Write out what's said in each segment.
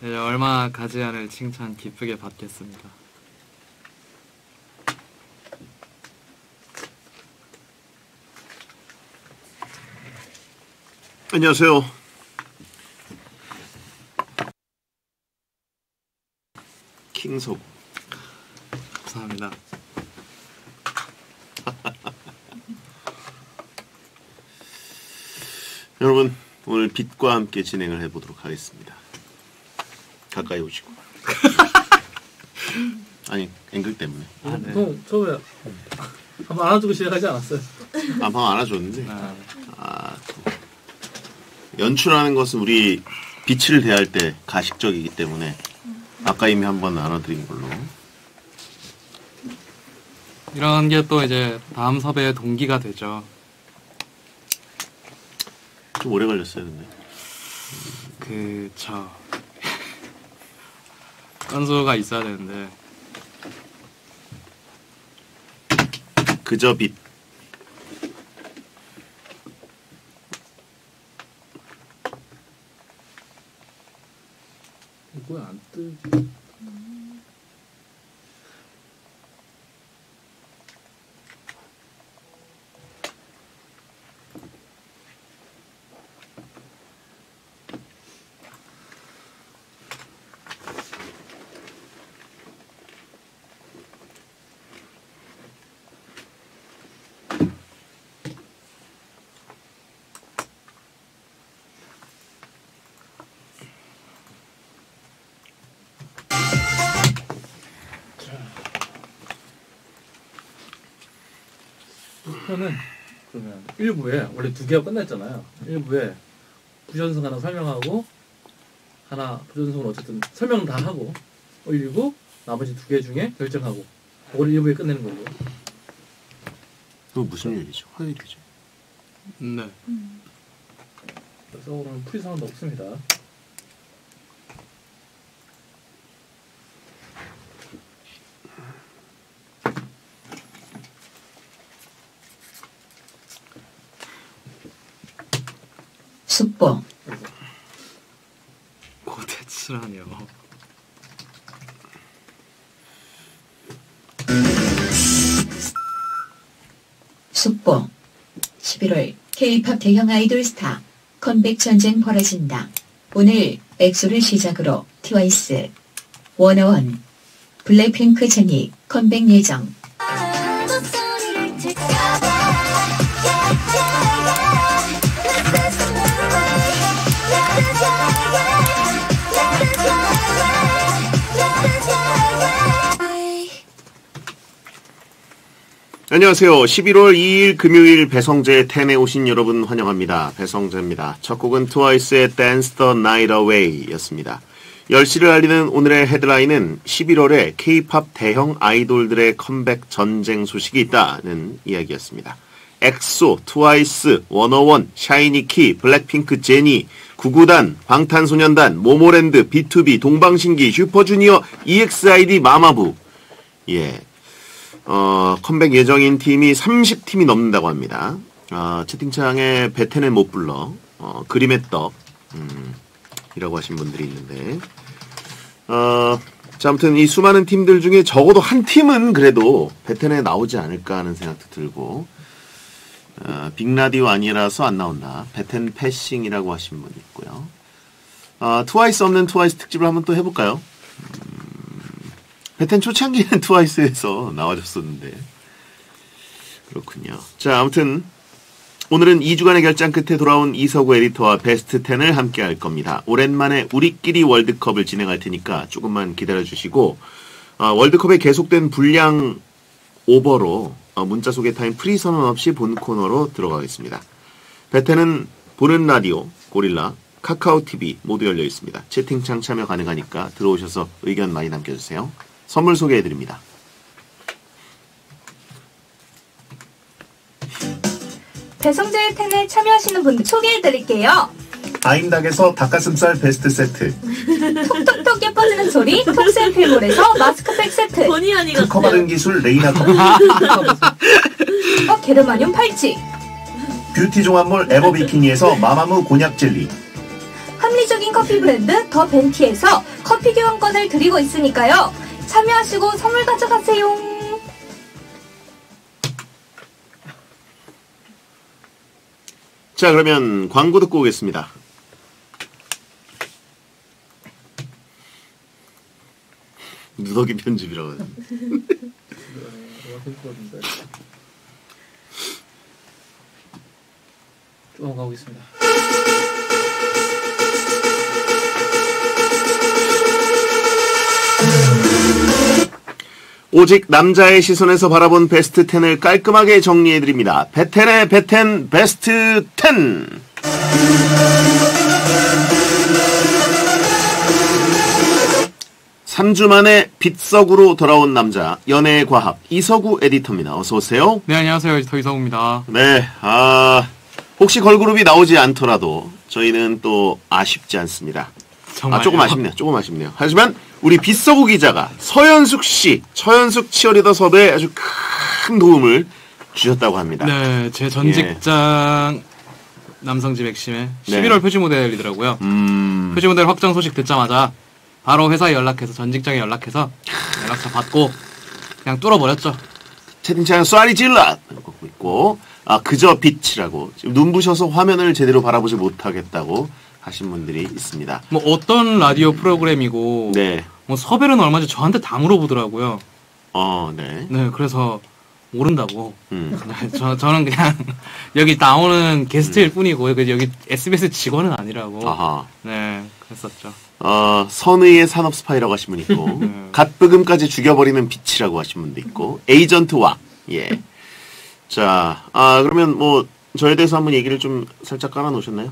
네, 얼마 가지 않을 칭찬 기쁘게 받겠습니다. 안녕하세요. 킹석. 감사합니다. 여러분, 오늘 빛과 함께 진행을 해보도록 하겠습니다. 가까이 오시고. 아니, 앵글 때문에. 네. 처음에 한번 안아주고 시작하지 않았어요? 방금 안아줬는데. 연출하는 것은 우리 빛을 대할 때 가식적이기 때문에 아까 이미 한번 안아드린 걸로. 이런 게 또 이제 다음 섭외의 동기가 되죠. 좀 오래 걸렸어요, 근데. 건수가 있어야 되는데. 그저 빛. 이거 안 뜨지? 저는 그러면 1부에 원래 2개가 끝났잖아요. 1부에 부전승 하나 설명하고 하나 부전승은 어쨌든 설명 다 하고 올리고 나머지 2개 중에 결정하고 그걸 1부에 끝내는 거고요. 그거 무슨 일이죠? 화요일이죠. 네. 그래서 오늘 프리사운드 없습니다. 숙보 고대치라뇨. 숙보 11월 K-팝 대형 아이돌 스타 컴백 전쟁 벌어진다. 오늘 엑소를 시작으로 트와이스, 워너원, 블랙핑크 제니 컴백 예정. 안녕하세요. 11월 2일 금요일 배성재 10에 오신 여러분 환영합니다. 배성재입니다. 첫 곡은 트와이스의 Dance the Night Away 였습니다. 10시를 알리는 오늘의 헤드라인은 11월에 K-팝 대형 아이돌들의 컴백 전쟁 소식이 있다는 이야기였습니다. 엑소, 트와이스, 워너원, 샤이니키, 블랙핑크 제니, 구구단, 방탄소년단, 모모랜드, B2B, 동방신기, 슈퍼주니어, EXID, 마마부. 예. 컴백 예정인 팀이 30팀이 넘는다고 합니다. 채팅창에 베텐은 못 불러, 그림의 떡, 이라고 하신 분들이 있는데, 자, 아무튼 이 수많은 팀들 중에 적어도 한 팀은 그래도 베텐에 나오지 않을까 하는 생각도 들고, 빅라디오 아니라서 안 나온다. 베텐 패싱이라고 하신 분 있고요. 트와이스 없는 트와이스 특집을 한번 또 해볼까요? 베텐 초창기는 트와이스에서 나와줬었는데. 그렇군요. 자, 아무튼 오늘은 2주간의 결장 끝에 돌아온 이서구 에디터와 베스트 10을 함께 할 겁니다. 오랜만에 우리끼리 월드컵을 진행할 테니까 조금만 기다려주시고, 월드컵에 계속된 불량 오버로 문자 소개 타임 프리 선언 없이 본 코너로 들어가겠습니다. 베텐은 보는 라디오, 고릴라, 카카오TV 모두 열려 있습니다. 채팅창 참여 가능하니까 들어오셔서 의견 많이 남겨주세요. 선물 소개해드립니다. 배성재의 텐에 참여하시는 분들 소개해드릴게요. 아임닭에서 닭가슴살 베스트 세트, 톡톡톡 예뻐지는 소리 톡센필몰에서 마스크팩 세트, 본의 아니가 특허 받은 기술 레이나 커피, 게르마늄 팔찌, 뷰티 종합몰 에버비키니에서 마마무 곤약 젤리, 합리적인 커피 브랜드 더 벤티에서 커피 교환권을 드리고 있으니까요. 참여하시고 선물 가져가세요. 자, 그러면 광고 듣고 오겠습니다. 누더기 편집이라고 하죠. 쭉 가고 있습니다. 오직 남자의 시선에서 바라본 베스트 10을 깔끔하게 정리해드립니다. 베텐의 베텐 베스트 10! (3주) 만에 빗석으로 돌아온 남자, 연애의 과학, 이서구 에디터입니다. 어서오세요. 네, 안녕하세요. 에디터 이성우입니다. 네, 혹시 걸그룹이 나오지 않더라도 저희는 또 아쉽지 않습니다. 정말. 조금 아쉽네요. 조금 아쉽네요. 하지만 우리 빗서구 기자가 서현숙 씨, 서현숙 치어리더 섭외에 아주 큰 도움을 주셨다고 합니다. 네, 제 전 직장 남성지 맥심의 11월 표지 모델이더라고요. 표지 모델 확정 소식 듣자마자 바로 회사에 연락해서 전 직장에 연락해서 연락처 받고 그냥 뚫어버렸죠. 채팅창에 쏘리 질러! 고 있고, 그저 빛이라고. 지금 눈부셔서 화면을 제대로 바라보지 못하겠다고 하신 분들이 있습니다. 뭐 어떤 라디오 프로그램이고 네. 뭐 섭외는 얼마 전에 저한테 다 물어보더라고요. 네. 네, 그래서 모른다고. 네, 저는 그냥 여기 나오는 게스트일 뿐이고 여기 SBS 직원은 아니라고. 아하. 네, 그랬었죠. 선의의 산업 스파이라고 하신 분 있고, 갓브금까지 죽여버리는 빛이라고 하신 분도 있고, 에이전트 왕. 예. 자, 그러면 뭐 저에 대해서 한번 얘기를 좀 살짝 깔아놓으셨나요?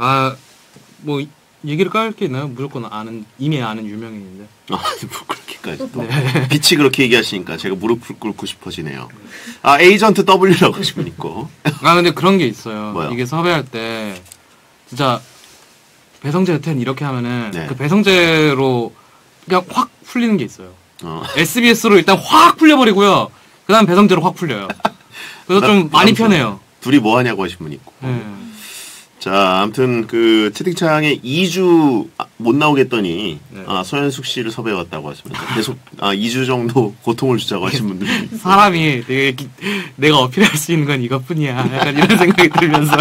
뭐 얘기를 깔 게 있나요? 무조건 이미 아는 유명인인데. 뭐 그렇게까지 또 빛이 그렇게 얘기하시니까 제가 무릎을 꿇고 싶어지네요. 에이전트 W라고 하신 분 있고. 근데 그런 게 있어요. 뭐요? 이게 섭외할 때 진짜 배성재 10 이렇게 하면은 네. 그 배성재로 그냥 확 풀리는 게 있어요. SBS로 일단 확 풀려버리고요. 그 다음 배성재로 확 풀려요. 그래서 좀 많이 편해요. 둘이 뭐 하냐고 하신 분 있고. 네. 자, 아무튼 그 채팅창에 2주 못 나오겠더니 네. 서현숙 씨를 섭외해 왔다고 하시면서 계속 2주 정도 고통을 주자고 하신 분들이 있어요. 사람이 되게 내가 어필할 수 있는 건 이것뿐이야. 약간 이런 생각이 들면서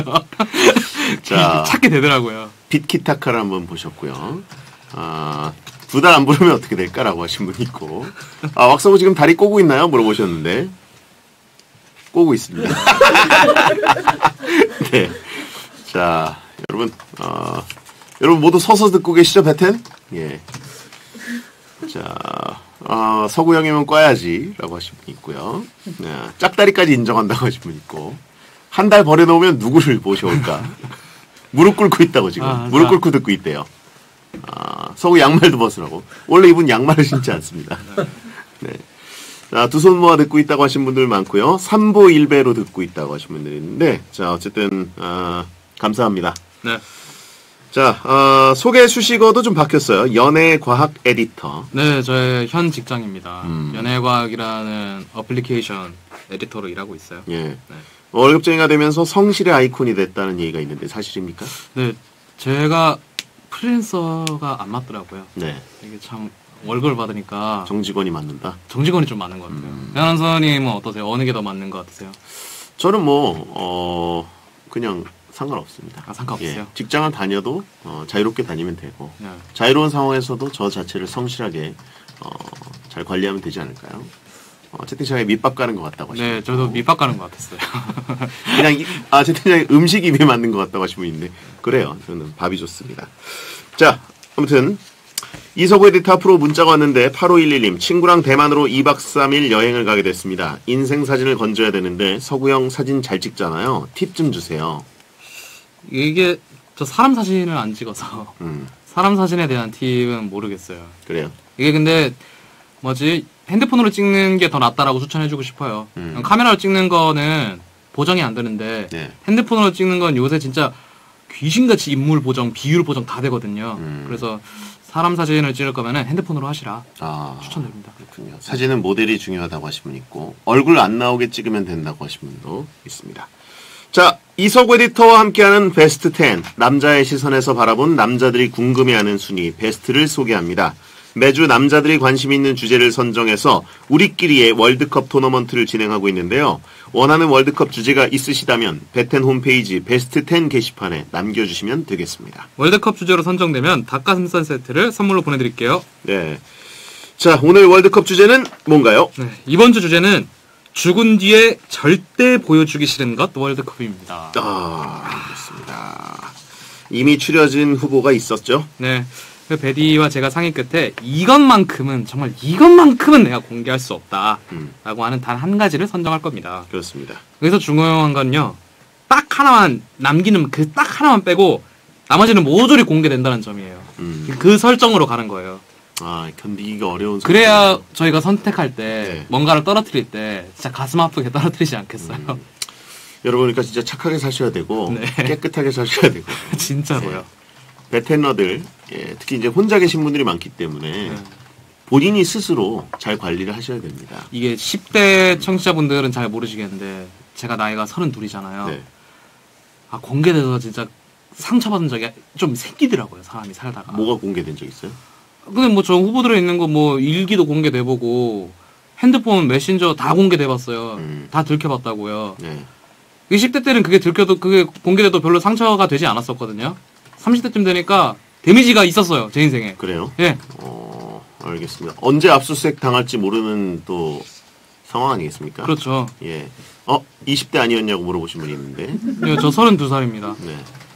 자, 찾게 되더라고요. 빗키타카를 한번 보셨고요. 2달 안 부르면 어떻게 될까라고 하신 분 있고. 왁서브 지금 다리 꼬고 있나요? 물어보셨는데. 꼬고 있습니다. 네. 자, 여러분 모두 서서 듣고 계시죠, 베텐? 예. 자, 서구 형이면 꽈야지, 라고 하신 분 있고요. 짝다리까지 인정한다고 하신 분 있고. 한 달 버려놓으면 누구를 모셔올까? 무릎 꿇고 있다고 지금. 무릎 꿇고 듣고 있대요. 서구 양말도 벗으라고. 원래 이분 양말을 신지 않습니다. 네. 자, 두 손 모아 듣고 있다고 하신 분들 많고요. 3보 1배로 듣고 있다고 하신 분들이 있는데, 자, 어쨌든, 감사합니다. 네. 자, 소개 수식어도 좀 바뀌었어요. 연애과학 에디터. 네, 저의 현 직장입니다. 연애과학이라는 어플리케이션 에디터로 일하고 있어요. 예. 네. 월급쟁이가 되면서 성실의 아이콘이 됐다는 얘기가 있는데, 사실입니까? 네, 제가 프리랜서가 안 맞더라고요. 네. 이게 참 월급을 받으니까 정직원이 맞는다? 정직원이 좀 맞는 것 같아요. 변호사님은 어떠세요? 어느 게 더 맞는 것 같으세요? 저는 그냥 상관없습니다. 상관없어요? 예, 직장을 다녀도 자유롭게 다니면 되고 네. 자유로운 상황에서도 저 자체를 성실하게 잘 관리하면 되지 않을까요? 채팅창에 밑밥 가는 것 같다고 하시고 네, 저도 밑밥 가는 것 같았어요. 그냥 채팅창에 음식 입에 맞는 것 같다고 하시는 분인데 그래요. 저는 밥이 좋습니다. 자, 아무튼 이서구 에디터 앞으로 문자가 왔는데 8511님 친구랑 대만으로 2박 3일 여행을 가게 됐습니다. 인생 사진을 건져야 되는데 서구 형 사진 잘 찍잖아요. 팁 좀 주세요. 이게 저 사람 사진을 안 찍어서 사람 사진에 대한 팁은 모르겠어요. 그래요? 이게 근데 핸드폰으로 찍는 게 더 낫다라고 추천해주고 싶어요. 카메라로 찍는 거는 보정이 안 되는데 네. 핸드폰으로 찍는 건 요새 진짜 귀신같이 인물 보정, 비율 보정 다 되거든요. 그래서 사람 사진을 찍을 거면은 핸드폰으로 하시라 추천드립니다. 그렇군요. 사진은 모델이 중요하다고 하신 분 있고 얼굴 안 나오게 찍으면 된다고 하신 분도 있습니다. 자, 이석 에디터와 함께하는 베스트 10, 남자의 시선에서 바라본 남자들이 궁금해하는 순위 베스트를 소개합니다. 매주 남자들이 관심 있는 주제를 선정해서 우리끼리의 월드컵 토너먼트를 진행하고 있는데요. 원하는 월드컵 주제가 있으시다면 베텐 홈페이지 베스트 10 게시판에 남겨주시면 되겠습니다. 월드컵 주제로 선정되면 닭가슴살 세트를 선물로 보내드릴게요. 네. 자, 오늘 월드컵 주제는 뭔가요? 네, 이번 주 주제는 죽은 뒤에 절대 보여주기 싫은 것 월드컵입니다. 알겠습니다. 이미 추려진 후보가 있었죠? 네. 그 베디와 제가 상의 끝에 이것만큼은 정말 이것만큼은 내가 공개할 수 없다 라고 하는 단 한 가지를 선정할 겁니다. 그렇습니다. 여기서 중요한 건요, 딱 하나만 남기는 그 딱 하나만 빼고 나머지는 모조리 공개된다는 점이에요. 그 설정으로 가는 거예요. 아, 견디기가 어려운 그래야 저희가 선택할 때 네. 뭔가를 떨어뜨릴 때 진짜 가슴 아프게 떨어뜨리지 않겠어요. 여러분, 그러니까 진짜 착하게 사셔야 되고 네. 깨끗하게 사셔야 되고 진짜로요. 베테너들, 예, 특히 이제 혼자 계신 분들이 많기 때문에 본인이 스스로 잘 관리를 하셔야 됩니다. 이게 10대 청취자분들은 잘 모르시겠는데 제가 나이가 32이잖아요. 네. 아, 공개돼서 진짜 상처받은 적이 좀 생기더라고요. 사람이 살다가. 뭐가 공개된 적 있어요? 근데 뭐 저 후보들에 있는 거 뭐 일기도 공개돼보고 핸드폰 메신저 다 공개돼봤어요. 다 들켜봤다고요. 네. 20대 때는 그게 공개돼도 별로 상처가 되지 않았었거든요. 30대쯤 되니까 데미지가 있었어요. 제 인생에. 그래요? 예. 알겠습니다. 언제 압수수색 당할지 모르는 또 상황 아니겠습니까? 그렇죠. 예. 20대 아니었냐고 물어보신 분이 있는데. 예, 저 32살입니다. 네.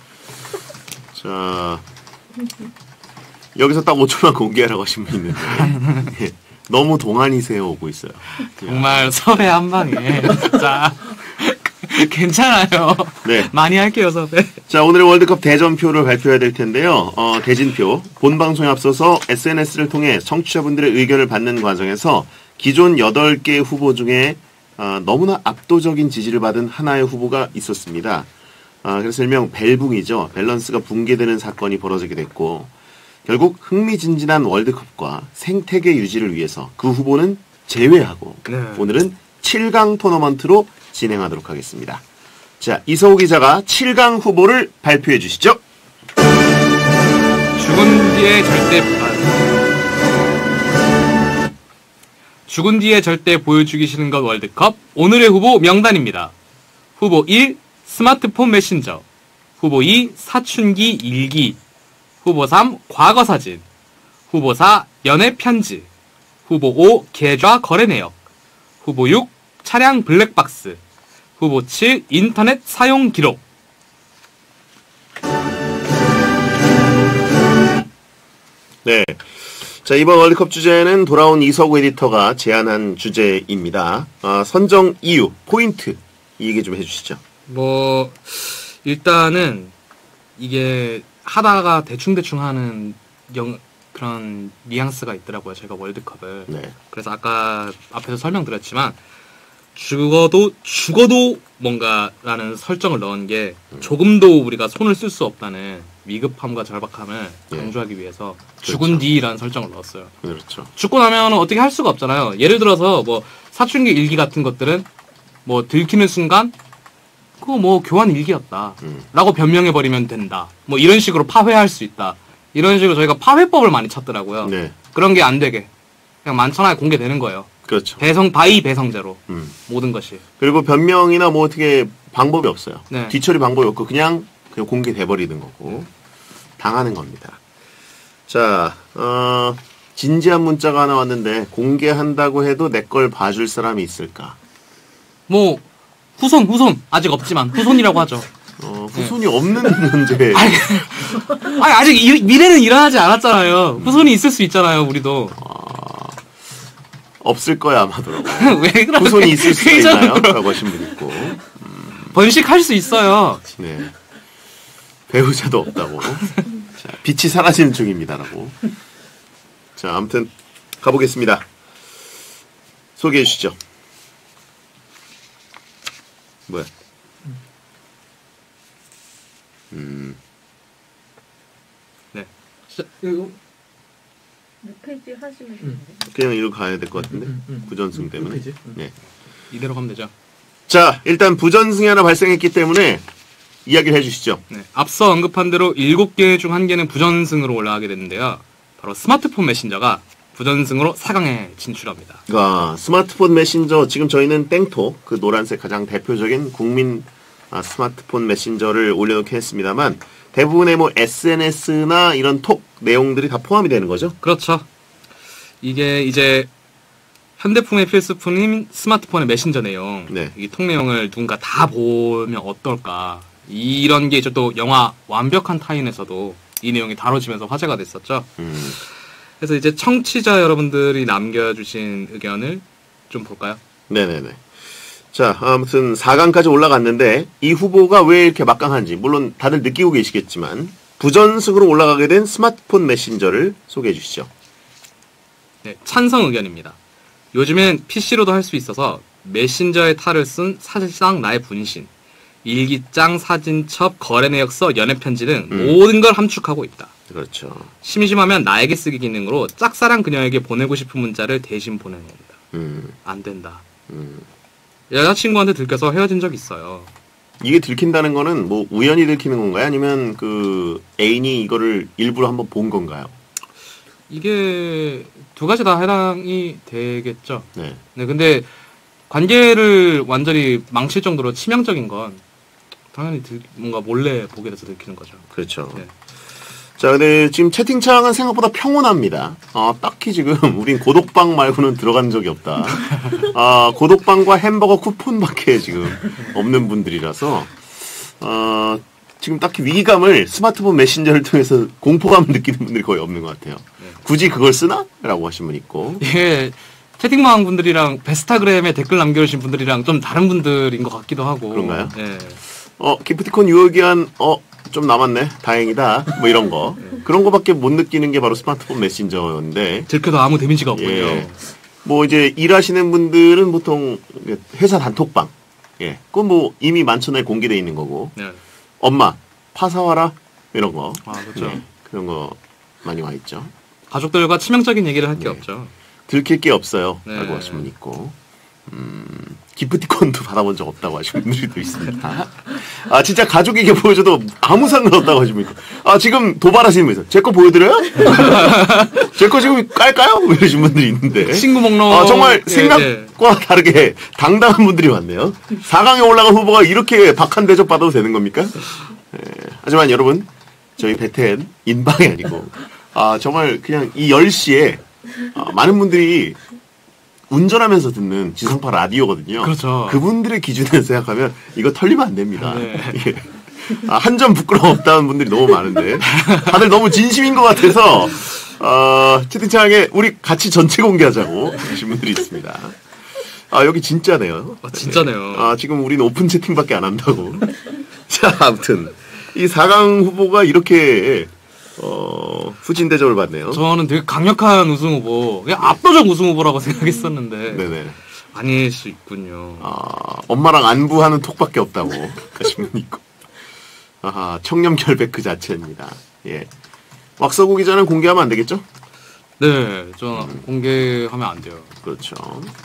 자, 여기서 딱 5초만 공개하라고 하신 분이 있는데. 예. 너무 동안이세요 오고 있어요. 정말 섭외 한 방에 진짜 괜찮아요. 네. 많이 할게요, 섭외. 자, 오늘의 월드컵 대전표를 발표해야 될 텐데요. 대진표. 본 방송에 앞서서 SNS를 통해 청취자분들의 의견을 받는 과정에서 기존 8개 후보 중에 너무나 압도적인 지지를 받은 하나의 후보가 있었습니다. 그래서 일명 벨붕이죠. 밸런스가 붕괴되는 사건이 벌어지게 됐고 결국 흥미진진한 월드컵과 생태계 유지를 위해서 그 후보는 제외하고 네. 오늘은 7강 토너먼트로 진행하도록 하겠습니다. 자, 이서우 기자가 7강 후보를 발표해 주시죠. 죽은 뒤에 절대 보여주기 싫은 것 월드컵 오늘의 후보 명단입니다. 후보 1 스마트폰 메신저, 후보 2 사춘기 일기, 후보 3 과거 사진, 후보 4 연애 편지, 후보 5 계좌 거래 내역, 후보 6 차량 블랙박스, 후보 7 인터넷 사용 기록. 네. 자, 이번 월드컵 주제는 돌아온 이석우 에디터가 제안한 주제입니다. 선정 이유, 포인트, 이 얘기 좀 해주시죠. 뭐 일단은 이게 하다가 대충대충 하는 그런 뉘앙스가 있더라고요. 제가 월드컵을. 네. 그래서 아까 앞에서 설명드렸지만 죽어도 뭔가라는 설정을 넣은 게 조금도 우리가 손을 쓸 수 없다는 위급함과 절박함을 강조하기 위해서 죽은 뒤라는 설정을 넣었어요. 그렇죠. 죽고 나면 어떻게 할 수가 없잖아요. 예를 들어서 뭐 사춘기 일기 같은 것들은 뭐 들키는 순간 그거 뭐 교환 일기였다 라고 변명해버리면 된다. 뭐 이런 식으로 파회할 수 있다. 이런 식으로 저희가 파회법을 많이 찾더라고요. 네. 그런 게 안 되게 그냥 만천하에 공개되는 거예요. 그렇죠. 배성제로 모든 것이. 그리고 변명이나 뭐 어떻게 방법이 없어요. 네. 뒤처리 방법이 없고 그냥 공개돼버리는 거고 당하는 겁니다. 자, 진지한 문자가 하나 왔는데 공개한다고 해도 내 걸 봐줄 사람이 있을까? 뭐 후손 아직 없지만 후손이라고 하죠. 후손이 없는 문제. 아니 아직 미래는 일어나지 않았잖아요. 후손이 있을 수 있잖아요. 우리도. 없을 거야 아마도. 왜 그러세요? 후손이 있을 수 있나요? 라고 하신 분 있고. 번식할 수 있어요. 네. 배우자도 없다고. 자, 빛이 사라지는 중입니다라고. 자, 아무튼 가보겠습니다. 소개해 주시죠. 뭐야? 네. 이거 몇 페이지 하시면 되는데. 그냥 이리로 가야 될 것 같은데. 부전승 때문에. 페이지? 네. 이대로 가면 되죠. 자, 일단 부전승이 하나 발생했기 때문에 이야기를 해주시죠. 네, 앞서 언급한 대로 7개 중 1개는 부전승으로 올라가게 됐는데요. 바로 스마트폰 메신저가 부전승으로 4강에 진출합니다. 스마트폰 메신저, 지금 저희는 땡토, 그 노란색 가장 대표적인 국민 스마트폰 메신저를 올려놓긴 했습니다만, 대부분의 뭐 SNS나 이런 톡 내용들이 다 포함이 되는 거죠? 그렇죠. 이게 이제 현대풍의 필수품인 스마트폰의 메신저 내용, 네. 이 톡 내용을 누군가 다 보면 어떨까. 이런 게 이제 또 영화 완벽한 타인에서도 이 내용이 다뤄지면서 화제가 됐었죠. 그래서 이제 청취자 여러분들이 남겨주신 의견을 좀 볼까요? 네네네. 자, 아무튼 4강까지 올라갔는데 이 후보가 왜 이렇게 막강한지 물론 다들 느끼고 계시겠지만 부전승으로 올라가게 된 스마트폰 메신저를 소개해 주시죠. 네, 찬성 의견입니다. 요즘엔 PC로도 할 수 있어서 메신저의 탈을 쓴 사실상 나의 분신, 일기장, 사진첩, 거래 내역서, 연애 편지 등 모든 걸 함축하고 있다. 그렇죠. 심심하면 나에게 쓰기 기능으로 짝사랑 그녀에게 보내고 싶은 문자를 대신 보내는 겁니다. 안 된다. 여자친구한테 들켜서 헤어진 적 있어요. 이게 들킨다는 거는 뭐 우연히 들키는 건가요? 아니면 그 애인이 이거를 일부러 한번 본 건가요? 이게 두 가지 다 해당이 되겠죠. 네. 네, 근데 관계를 완전히 망칠 정도로 치명적인 건 당연히 뭔가 몰래 보게 돼서 들키는 거죠. 그렇죠. 네. 자, 근데 지금 채팅창은 생각보다 평온합니다. 딱히 지금 우린 고독방 말고는 들어간 적이 없다. 고독방과 햄버거 쿠폰밖에 지금 없는 분들이라서 지금 딱히 위기감을 스마트폰 메신저를 통해서 공포감을 느끼는 분들이 거의 없는 것 같아요. 네. 굳이 그걸 쓰나? 라고 하신 분 있고. 이게 채팅방 분들이랑 베스타그램에 댓글 남겨주신 분들이랑 좀 다른 분들인 것 같기도 하고. 그런가요? 네. 기프티콘 유효기한 좀 남았네. 다행이다. 뭐 이런 거. 그런 거밖에 못 느끼는 게 바로 스마트폰 메신저인데. 들켜도 아무 데미지가 없군요. 예. 뭐 이제 일하시는 분들은 보통 회사 단톡방. 예. 그건 뭐 이미 만천하에 공개되어 있는 거고. 네. 엄마, 파 사와라. 이런 거. 그렇죠. 네. 그런 거 많이 와 있죠. 가족들과 치명적인 얘기를 할 게 네. 없죠. 들킬 게 없어요. 네. 라고 하신 분 있고. 기프티콘도 받아본 적 없다고 하시는 분들이 또 있습니다. 진짜 가족에게 보여줘도 아무 상관없다고 하시는 분 있고. 지금 도발하시는 분 있어요. 제 거 보여드려요? 제 거 지금 깔까요? 뭐 이러신 분들이 있는데. 친구 목록. 정말 예, 생각과 다르게 당당한 분들이 많네요. 4강에 올라간 후보가 이렇게 박한 대접 받아도 되는 겁니까? 하지만 여러분, 저희 베텐 인방이 아니고, 정말 그냥 이 10시에 많은 분들이 운전하면서 듣는 지상파 라디오거든요. 그렇죠. 그분들의 기준에서 생각하면 이거 털리면 안 됩니다. 네. 예. 한 점 부끄러움 없다는 분들이 너무 많은데 다들 너무 진심인 것 같아서 채팅창에 우리 같이 전체 공개하자고 하신 분들이 있습니다. 여기 진짜네요. 진짜네요. 지금 우리는 오픈 채팅밖에 안 한다고. 자, 아무튼 이 4강 후보가 이렇게 후진 대접을 받네요. 저는 되게 강력한 우승 후보, 그냥 압도적 우승 후보라고 생각했었는데 네네. 아닐 수 있군요. 엄마랑 안부하는 톡밖에 없다고 하신 분 있고. 청렴 결백 그 자체입니다. 예. 왁서구 기자는 공개하면 안 되겠죠? 네, 저는 공개하면 안 돼요. 그렇죠.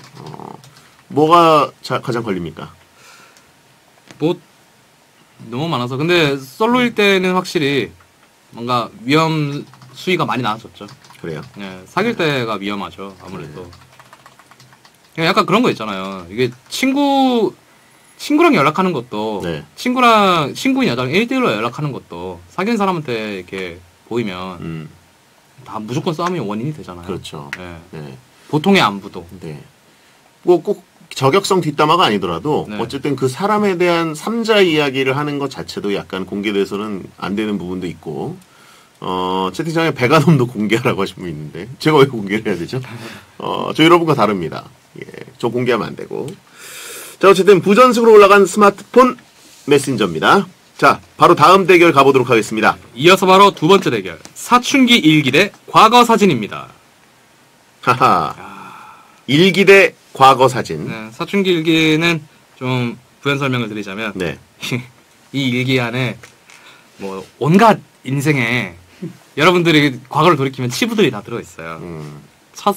뭐가 가장 걸립니까? 뭐 너무 많아서. 근데 솔로일 때는 확실히 뭔가 위험 수위가 많이 나아졌죠. 그래요? 네, 사귈 때가 위험하죠. 아무래도. 약간 그런 거 있잖아요. 이게 친구랑 연락하는 것도, 네. 친구인 여자랑 1대1로 연락하는 것도 사귄 사람한테 이렇게 보이면 다 무조건 싸움이 원인이 되잖아요. 그렇죠. 네. 네. 보통의 안부도. 네. 뭐 꼭 저격성 뒷담화가 아니더라도 네. 어쨌든 그 사람에 대한 3자 이야기를 하는 것 자체도 약간 공개돼서는 안 되는 부분도 있고, 채팅창에 배가놈도 공개하라고 하신 분 있는데 제가 왜 공개를 해야 되죠? 저 여러분과 다릅니다. 예, 저 공개하면 안 되고. 자, 어쨌든 부전승으로 올라간 스마트폰 메신저입니다. 자, 바로 다음 대결 가보도록 하겠습니다. 이어서 바로 두 번째 대결. 사춘기 일기 대 과거 사진입니다. 하하. 일기 대 과거 사진. 네, 사춘기 일기는 좀 부연 설명을 드리자면, 네. 이 일기 안에 뭐 온갖 인생에 여러분들이 과거를 돌이키면 치부들이 다 들어있어요.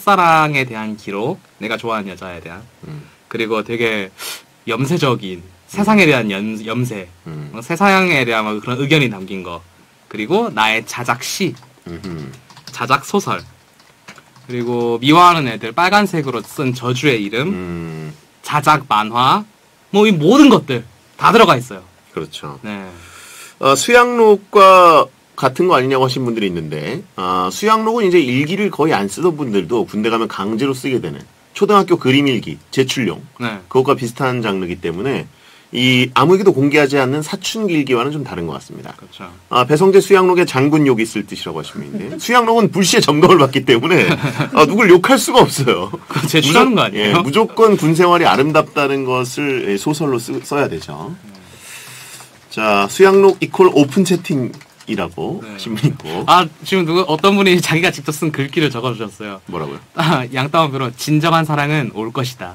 첫사랑에 대한 기록, 내가 좋아하는 여자에 대한, 그리고 되게 염세적인 세상에 대한 염세, 세상에 대한 그런 의견이 담긴 거, 그리고 나의 자작 시, 자작 소설, 그리고 미워하는 애들 빨간색으로 쓴 저주의 이름, 자작 만화, 뭐 이 모든 것들 다 들어가 있어요. 그렇죠. 네. 수양록과 같은 거 아니냐고 하신 분들이 있는데, 수양록은 이제 일기를 거의 안 쓰던 분들도 군대 가면 강제로 쓰게 되는 초등학교 그림 일기, 제출용, 네. 그것과 비슷한 장르이기 때문에 이 아무에게도 공개하지 않는 사춘기 일기와는 좀 다른 것 같습니다. 그렇죠. 배성재 수양록에 장군욕이 있을 뜻이라고 하시면 있는데, 수양록은 불시에 점검을 받기 때문에 누굴 욕할 수가 없어요. 제출하는 거 아니에요? 예, 무조건 군 생활이 아름답다는 것을 소설로 써야 되죠. 자, 수양록 이퀄 오픈 채팅이라고 네. 하신 분 있고. 지금 어떤 분이 자기가 직접 쓴 글귀를 적어주셨어요. 뭐라고요? 양따옴표로 진정한 사랑은 올 것이다.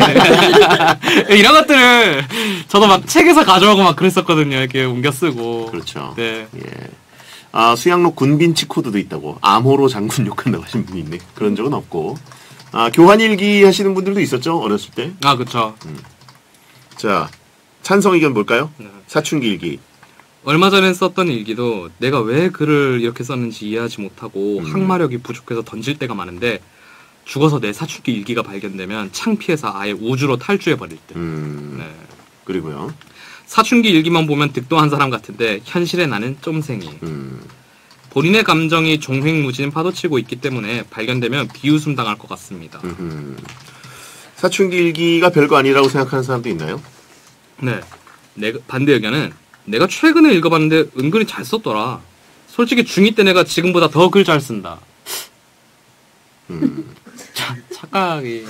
이런 것들을 저도 막 책에서 가져오고 막 그랬었거든요. 이렇게 옮겨 쓰고. 그렇죠. 네. 예. 수양록 군빈치 코드도 있다고. 암호로 장군 욕한다고 하신 분이 있네. 그런 적은 없고. 교환일기 하시는 분들도 있었죠. 어렸을 때. 그쵸. 자, 찬성 의견 볼까요? 네. 사춘기 일기. 얼마 전에 썼던 일기도 내가 왜 글을 이렇게 썼는지 이해하지 못하고 항마력이 부족해서 던질 때가 많은데 죽어서 내 사춘기 일기가 발견되면 창피해서 아예 우주로 탈주해버릴 때. 네. 그리고요. 사춘기 일기만 보면 득도한 사람 같은데 현실의 나는 쫌생이. 본인의 감정이 종횡무진 파도치고 있기 때문에 발견되면 비웃음 당할 것 같습니다. 사춘기 일기가 별거 아니라고 생각하는 사람도 있나요? 네. 반대 의견은 내가 최근에 읽어봤는데 은근히 잘 썼더라. 솔직히 중2 때 내가 지금보다 더 글 잘 쓴다. 착각이.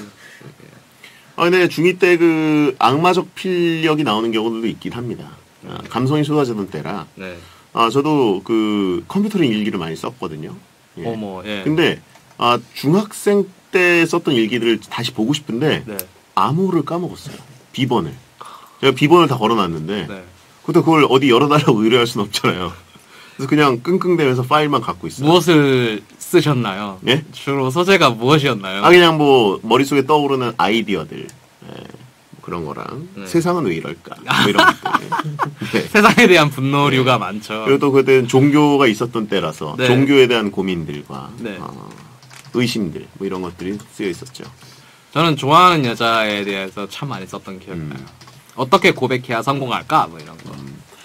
근데 중2 때 그 악마적 필력이 나오는 경우들도 있긴 합니다. 감성이 쏟아지던 때라. 네. 저도 그 컴퓨터로 일기를 많이 썼거든요. 예. 어머, 예. 근데 중학생 때 썼던 일기들을 다시 보고 싶은데 네. 암호를 까먹었어요. 비번을. 제가 비번을 다 걸어놨는데 네. 그것도 그걸 어디 열어달라고 의뢰할 수는 없잖아요. 그래서 그냥 กิ้กิ้대면서 파일만 갖고 있어요. 무엇을 쓰셨나요? 예? 주로 소재가 무엇이었나요? 그냥 뭐 머릿속에 떠오르는 아이디어들. 그런 거랑 네. 세상은 왜 이럴까 뭐 이런 것들. 네. 세상에 대한 분노류가 많죠. 그리고 또 그때는 종교가 있었던 때라서 네. 종교에 대한 고민들과 네. 의심들 뭐 이런 것들이 쓰여 있었죠. 저는 좋아하는 여자에 대해서 참 많이 썼던 기억이 나요. 어떻게 고백해야 성공할까? 뭐 이런 거.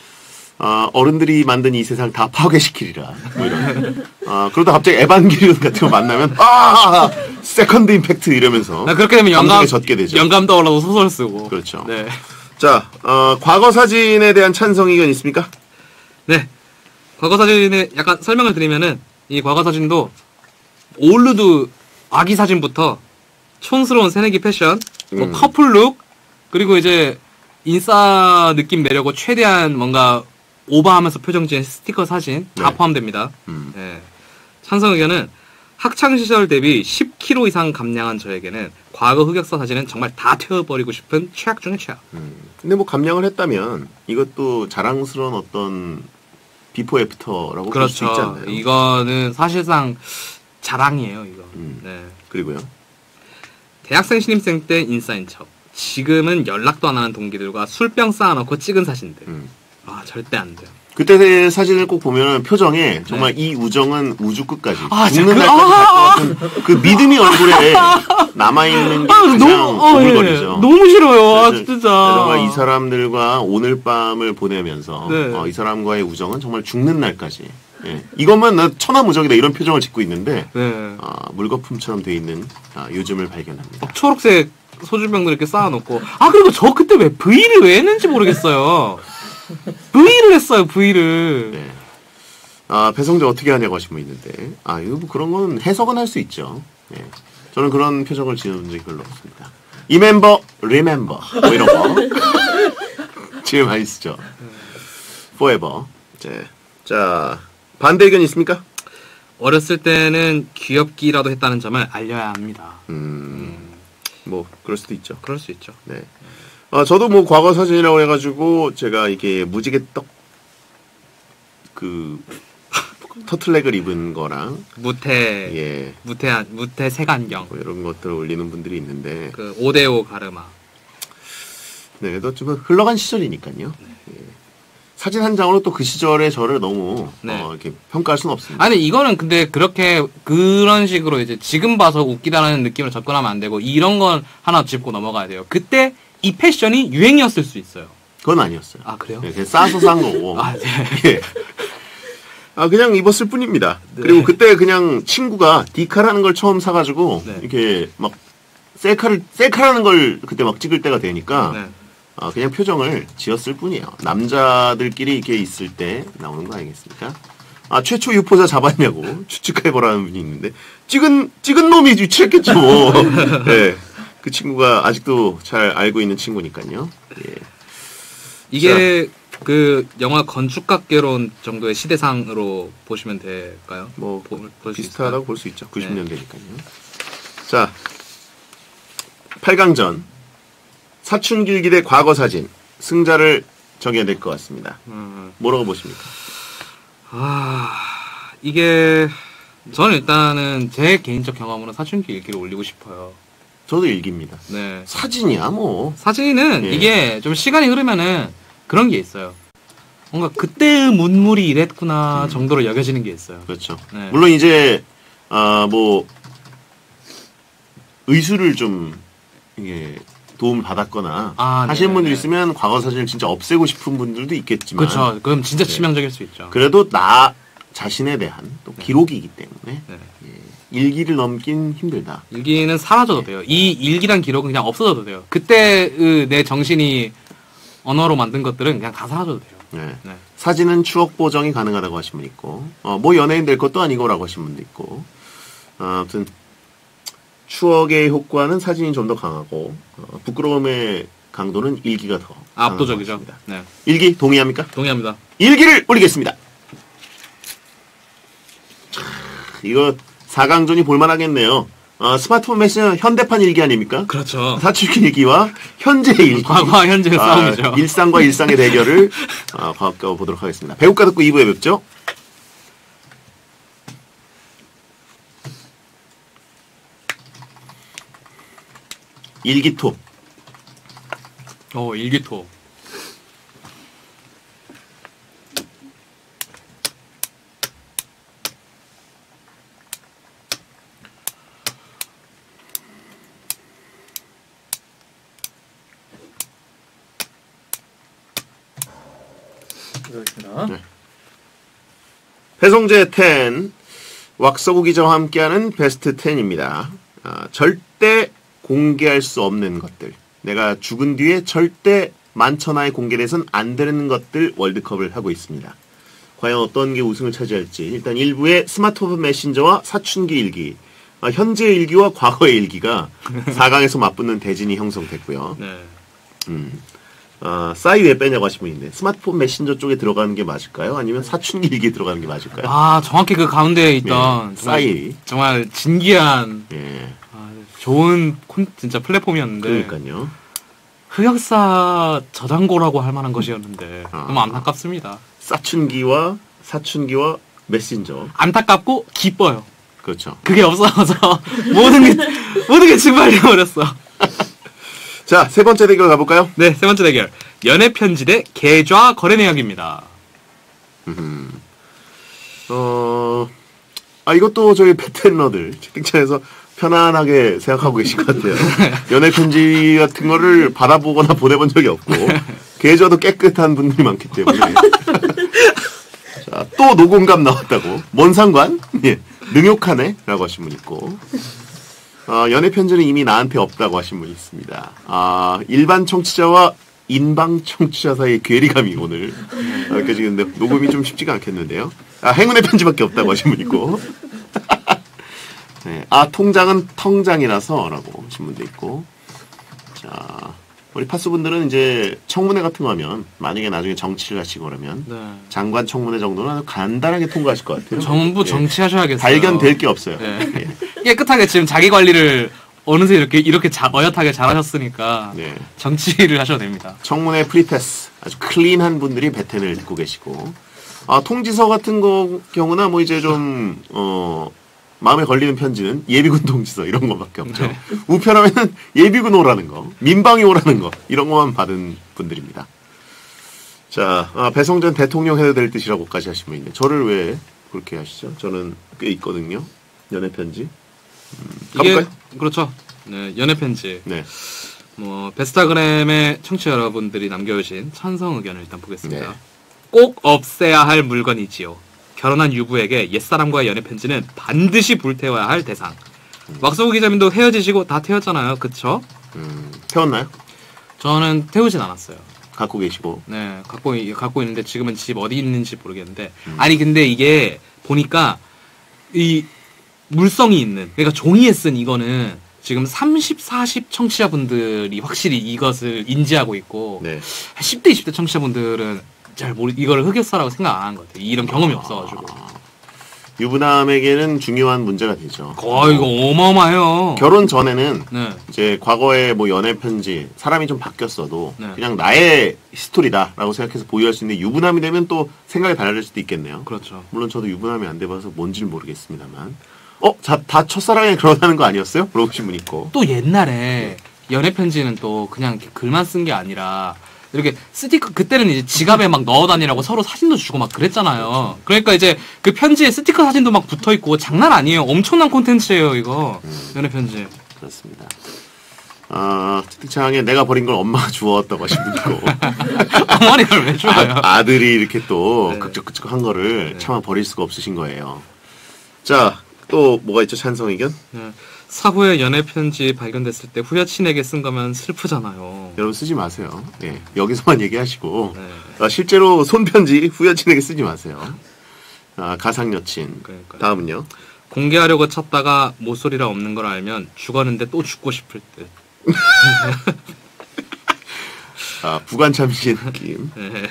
어른들이 만든 이 세상을 다 파괴시키리라. 뭐 이런. 그러다 갑자기 에반게리온 같은 거 만나면 세컨드 임팩트 이러면서 나 그렇게 되면 감정에 젖게 되죠. 영감 떠올라서 소설 쓰고. 그렇죠. 네. 자, 과거 사진에 대한 찬성 의견 있습니까? 네. 과거 사진에 약간 설명을 드리면은 이 과거 사진도 올루드 아기 사진부터 촌스러운 새내기 패션, 뭐 커플룩, 그리고 이제 인싸 느낌 내려고 최대한 뭔가 오버하면서 표정 지은 스티커 사진 다 네. 포함됩니다. 네. 찬성 의견은 학창시절 대비 10kg 이상 감량한 저에게는 과거 흑역사 사진은 정말 다 태워버리고 싶은 최악 중의 최악. 근데 뭐 감량을 했다면 이것도 자랑스러운 어떤 비포 애프터라고 볼 수 있지 그렇죠. 않나요? 이거는 사실상 자랑이에요, 이거. 네. 그리고요. 대학생 신입생 때 인싸인 척. 지금은 연락도 안 하는 동기들과 술병 쌓아놓고 찍은 사진들. 절대 안 돼요. 그때 사진을 꼭 보면 표정에 정말 이 우정은 우주 끝까지 죽는 진짜 날까지 갈 것 같은 그 믿음이 얼굴에 남아있는 게 가장 오글거리죠. 너무 싫어요. 그래서 진짜. 정말 이 사람들과 오늘 밤을 보내면서 네. 이 사람과의 우정은 정말 죽는 날까지. 예. 이것만 나 천하무적이다 이런 표정을 짓고 있는데 네. 물거품처럼 돼 있는 요즘을 발견합니다. 초록색 소주병들 이렇게 쌓아놓고. 그리고 저 그때 왜 V를 왜 했는지 모르겠어요. V를 했어요, V를. 네. 배성재 어떻게 하냐고 하신 분 있는데, 이거 뭐 그런 건 해석은 할 수 있죠. 예. 저는 그런 표정을 지은 적이 별로 없습니다. 이 멤버, 리멤버, 뭐 이런 거. 지금 많이 쓰죠. forever. 자, 반대 의견 있습니까? 어렸을 때는 귀엽기라도 했다는 점을 알려야 합니다. 뭐, 그럴 수도 있죠. 그럴 수 있죠. 네. 저도 뭐 과거 사진이라고 해가지고 제가 이게 무지개 터틀넥을 입은 거랑 무태 색안경 뭐 이런 것들을 올리는 분들이 있는데 그 5대5 가르마. 네, 그래도 좀 흘러간 시절이니까요. 예. 사진 한 장으로 또 그 시절의 저를 너무 네. 이렇게 평가할 수는 없습니다. 아니 이거는 근데 그렇게 그런 식으로 이제 지금 봐서 웃기다라는 느낌으로 접근하면 안 되고 이런 건 하나 짚고 넘어가야 돼요. 그때 이 패션이 유행이었을 수 있어요. 그건 아니었어요. 아 그래요? 네, 그냥 싸서 산 거고. 아 네. 예. 아 그냥 입었을 뿐입니다. 네. 그리고 그때 그냥 친구가 디카라는 걸 처음 사가지고 네. 이렇게 막 셀카라는 걸 그때 막 찍을 때가 되니까 네. 그냥 표정을 지었을 뿐이에요. 남자들끼리 이렇게 있을 때 나오는 거 아니겠습니까? 최초 유포자 잡았냐고 추측해보라는 분이 있는데 찍은 놈이 유치했겠죠. 뭐. 네. 그 친구가 아직도 잘 알고 있는 친구니까요. 예. 이게 그 영화 건축학개론 정도의 시대상으로 보시면 될까요? 뭐 볼수 비슷하다고 볼 수 있죠. 90년대니까요. 자, 8강전 사춘길기 대 과거사진 승자를 정해야 될 것 같습니다. 뭐라고 보십니까? 이게 저는 일단은 제 개인적 경험으로 사춘기 일기를 올리고 싶어요. 저도 일기입니다. 네. 사진이야 뭐. 사진은 예. 이게 좀 시간이 흐르면은 그런 게 있어요. 뭔가 그때의 문물이 이랬구나 정도로 여겨지는 게 있어요. 그렇죠. 네. 물론 이제 뭐 의술을 좀 이게 도움을 받았거나 하시는 네네네. 분들 있으면 과거 사진을 진짜 없애고 싶은 분들도 있겠지만 그렇죠. 그럼 진짜 치명적일 수 있죠. 그래도 나 자신에 대한 또 기록이기 때문에 네. 일기를 넘긴 힘들다. 일기는 사라져도 돼요. 이 일기란 기록은 그냥 없어져도 돼요. 그때 내 정신이 언어로 만든 것들은 그냥 다 사라져도 돼요. 네. 네. 사진은 추억 보정이 가능하다고 하신 분 있고, 뭐 연예인 될 것도 아니고라고 하신 분도 있고, 아무튼 추억의 효과는 사진이 좀 더 강하고, 부끄러움의 강도는 일기가 더 압도적이죠. 강한 것 같습니다. 네. 일기 동의합니까? 동의합니다. 일기를 올리겠습니다. 이거 4강전이 볼만하겠네요. 스마트폰 메시지는 현대판 일기 아닙니까? 그렇죠. 사춘기 일기와 현재의 일기. 과거와 현재의 싸움이죠. 일상과 일상의 대결을 과학과 보도록 하겠습니다. 배우가 듣고 2부에 뵙죠. 일기토. 일기토. 그렇습니다. 네. 배성재 10, 왁서구 기자와 함께하는 베스트 10입니다. 절대 공개할 수 없는 것들. 내가 죽은 뒤에 절대 만천하에 공개돼선 안 되는 것들 월드컵을 하고 있습니다. 과연 어떤 게 우승을 차지할지. 일단 1부의 스마트폰 메신저와 사춘기 일기, 현재 일기와 과거의 일기가 4강에서 맞붙는 대진이 형성됐고요. 네. 싸이 왜 빼냐고 하신 분인데 스마트폰 메신저 쪽에 들어가는 게 맞을까요? 아니면 사춘기 일기에 들어가는 게 맞을까요? 정확히 그 가운데에 있던 싸이. 정말 진기한 예. 좋은 진짜 플랫폼이었는데 그러니까요. 흑역사 저장고라고 할 만한 것이었는데 너무 안타깝습니다. 사춘기와 메신저. 안타깝고 기뻐요. 그렇죠. 그게 없어서 모든 게 증발해 버렸어. 자, 세 번째 대결 가볼까요? 네, 세 번째 대결. 연애 편지 대 계좌 거래 내역입니다. 이것도 저희 베테러들 채팅창에서 편안하게 생각하고 계신 것 같아요. 연애 편지 같은 거를 받아보거나 보내본 적이 없고 계좌도 깨끗한 분들이 많기 때문에. 자, 또 노공감 나왔다고. 뭔 상관? 예. 능욕하네? 라고 하신 분 있고. 연애 편지는 이미 나한테 없다고 하신 분이 있습니다. 일반 청취자와 인방 청취자 사이의 괴리감이 오늘 느껴지는데 녹음이 좀 쉽지가 않겠는데요. 행운의 편지밖에 없다고 하신 분 있고. 네. 통장은 텅장이라서 라고 하신 분도 있고. 자, 우리 파수분들은 이제 청문회 같은 거 하면 만약에 나중에 정치를 하시고 그러면 장관 청문회 정도는 아주 간단하게 통과하실 것 같아요. 전부 정치하셔야겠어요. 발견될 게 없어요. 네. 깨끗하게 지금 자기 관리를 어느새 이렇게 어엿하게 잘하셨으니까 정치를 하셔도 됩니다. 청문회 프리패스 아주 클린한 분들이 베텐을 듣고 계시고 통지서 같은 경우나 뭐 이제 좀 마음에 걸리는 편지는 예비군 동지서 이런 거밖에 없죠. 우편하면은 예비군 오라는 거, 민방위 오라는 거 이런 것만 받은 분들입니다. 자, 배성재 대통령 해도 될 뜻이라고까지 하신 분 있네. 저를 왜 그렇게 하시죠? 저는 꽤 있거든요. 연애 편지. 가볼까요? 그렇죠. 네, 연애 편지. 네. 뭐 베스타그램에 청취자 여러분들이 남겨주신 찬성 의견을 일단 보겠습니다. 네. 꼭 없애야 할 물건이지요. 결혼한 유부에게 옛사람과의 연애 편지는 반드시 불태워야 할 대상. 왁스호 기자님도 헤어지시고 다 태웠잖아요, 그쵸? 태웠나요? 저는 태우진 않았어요. 갖고 계시고. 네, 갖고 있는데 지금은 집 어디 있는지 모르겠는데. 아니 근데 이게 보니까 이 물성이 있는, 그러니까 종이에 쓴 이거는 지금 30, 40 청취자분들이 확실히 이것을 인지하고 있고, 네. 10대, 20대 청취자분들은 이걸 흑역사라고 생각 안 한 것 같아요. 이런 경험이 없어가지고. 유부남에게는 중요한 문제가 되죠. 이거 어마어마해요. 결혼 전에는 네. 이제 과거에 뭐 연애 편지 사람이 좀 바뀌었어도 네. 그냥 나의 히스토리다라고 생각해서 보유할 수 있는데 유부남이 되면 또 생각이 달라질 수도 있겠네요. 그렇죠. 물론 저도 유부남이 안 돼봐서 뭔지는 모르겠습니다만. 다 첫사랑에 결혼하는 거 아니었어요? 물어보신 분 있고. 또 옛날에 연애 편지는 또 그냥 이렇게 글만 쓴 게 아니라 이렇게 스티커, 그때는 이제 지갑에 막 넣어 다니라고 서로 사진도 주고 막 그랬잖아요. 그러니까 이제 그 편지에 스티커 사진도 막 붙어 있고 장난 아니에요. 엄청난 콘텐츠예요, 이거. 연애 편지. 그렇습니다. 채팅창에 내가 버린 걸 엄마가 주웠다고 하신 분 있고. 어머니가 왜 줘요? 아들이 이렇게 또 네. 극적극적한 거를 차마 버릴 수가 없으신 거예요. 자, 또 뭐가 있죠? 찬성 의견? 네. 사후에 연애 편지 발견됐을 때 후여친에게 쓴 거면 슬프잖아요. 여러분 쓰지 마세요. 예, 여기서만 얘기하시고 네. 실제로 손편지 후여친에게 쓰지 마세요. 가상 여친. 그러니까요. 다음은요. 공개하려고 찾다가 모쏠이라 없는 걸 알면 죽었는데 또 죽고 싶을 듯. 부관참신 느낌. 네.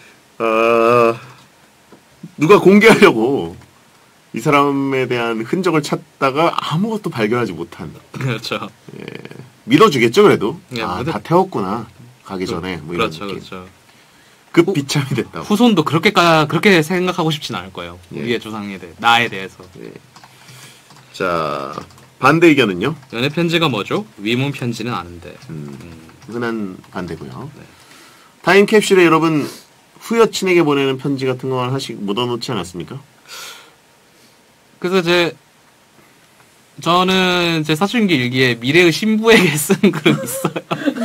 누가 공개하려고 이 사람에 대한 흔적을 찾다가 아무것도 발견하지 못한. 그렇죠. 믿어주겠죠, 그래도? 네, 다 태웠구나. 가기 전에. 뭐 이런 그렇죠, 느낌. 그렇죠. 급 비참이 됐다고. 후손도 그렇게 생각하고 싶진 않을 거예요. 예. 우리의 조상에 대해, 나에 대해서. 자, 반대 의견은요? 연애 편지가 뭐죠? 위문 편지는 아는데. 흔한 반대고요. 네. 타임캡슐에 여러분 후여친에게 보내는 편지 같은 거 하나씩 묻어놓지 않았습니까? 그래서 저는 제 사춘기 일기에 미래의 신부에게 쓴 글은 있어요.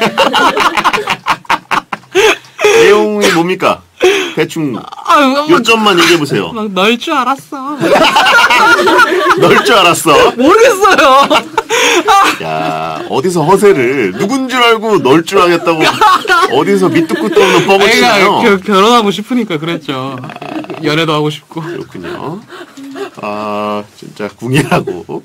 내용이 뭡니까? 대충 요점만 얘기해보세요. 막 널 줄 알았어. 널 줄 알았어? 모르겠어요. 야, 어디서 허세를 누군 줄 알고 널 줄 알겠다고 어디서 밑도 끝도 없는 뻥을 치나요? 결혼하고 싶으니까 그랬죠. 연애도 하고 싶고. 그렇군요. 진짜 궁예라고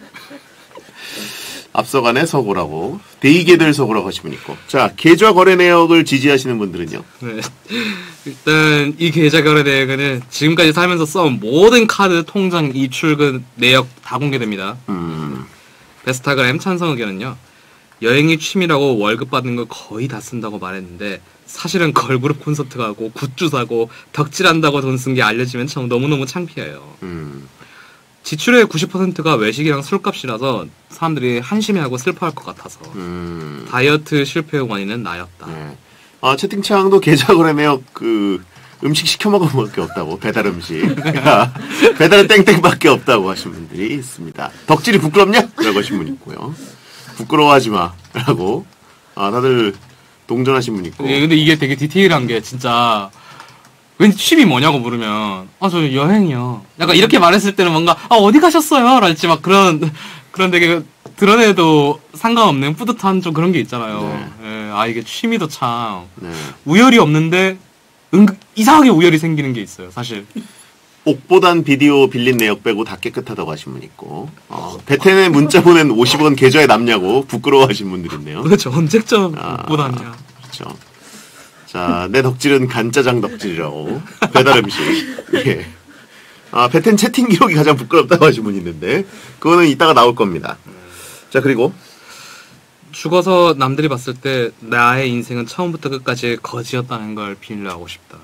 앞서간에 서고라고 대이계들 서고라고 하신 분 있고. 자, 계좌 거래 내역을 지지하시는 분들은요? 네. 일단 이 계좌 거래 내역은 지금까지 살면서 써온 모든 카드 통장 입출금 내역 다 공개됩니다. 베스타그램 찬성 의견은요. 여행이 취미라고 월급 받는 거 거의 다 쓴다고 말했는데 사실은 걸그룹 콘서트 가고 굿즈 사고 덕질한다고 돈 쓴 게 알려지면 참 너무너무 창피해요. 지출의 90%가 외식이랑 술값이라서 사람들이 한심해하고 슬퍼할 것 같아서 다이어트 실패의 원인은 나였다. 네. 채팅창도 계좌 거래 내역 음식 시켜 먹을 게 없다고. 배달 음식. 배달은 땡땡밖에 없다고 하신 분들이 있습니다. 덕질이 부끄럽냐? 라고 하신 분 있고요. 부끄러워하지 마. 라고. 다들 동전하신 분 있고. 근데 이게 되게 디테일한 게 진짜 왠지 취미 뭐냐고 물으면 저 여행이요. 약간 이렇게 말했을 때는 뭔가 어디 가셨어요? 라지 막 그런 되게 드러내도 상관없는 뿌듯한 좀 그런 게 있잖아요. 네. 이게 취미도 참 우열이 없는데 이상하게 우열이 생기는 게 있어요, 사실. 옥보단 비디오 빌린 내역 빼고 다 깨끗하다고 하신 분 있고, 베텐에 문자 보낸 50원 계좌에 남냐고 부끄러워하신 분들 있네요. 도대체 언제쯤 옥보단이야. 그렇죠. 자, 내 덕질은 간짜장 덕질이라고. 배달 음식. 예. 베텐 채팅 기록이 가장 부끄럽다고 하신 분 있는데, 그거는 이따가 나올 겁니다. 자, 그리고 죽어서 남들이 봤을 때 나의 인생은 처음부터 끝까지 거지였다는 걸 비밀하고 싶다.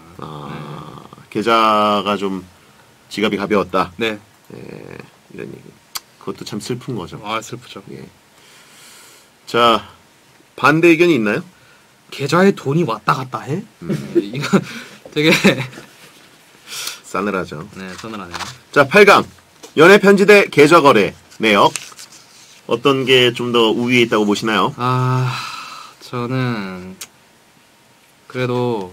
계좌가 좀 지갑이 가벼웠다. 네. 이런 얘기. 그것도 참 슬픈 거죠. 아, 슬프죠. 예. 자, 반대 의견이 있나요? 계좌에 돈이 왔다 갔다 해? 이거 되게 싸늘하죠. 네, 서늘하네요. 자, 8강. 연애 편지 대 계좌 거래 내역. 어떤 게 좀 더 우위에 있다고 보시나요? 아, 저는 그래도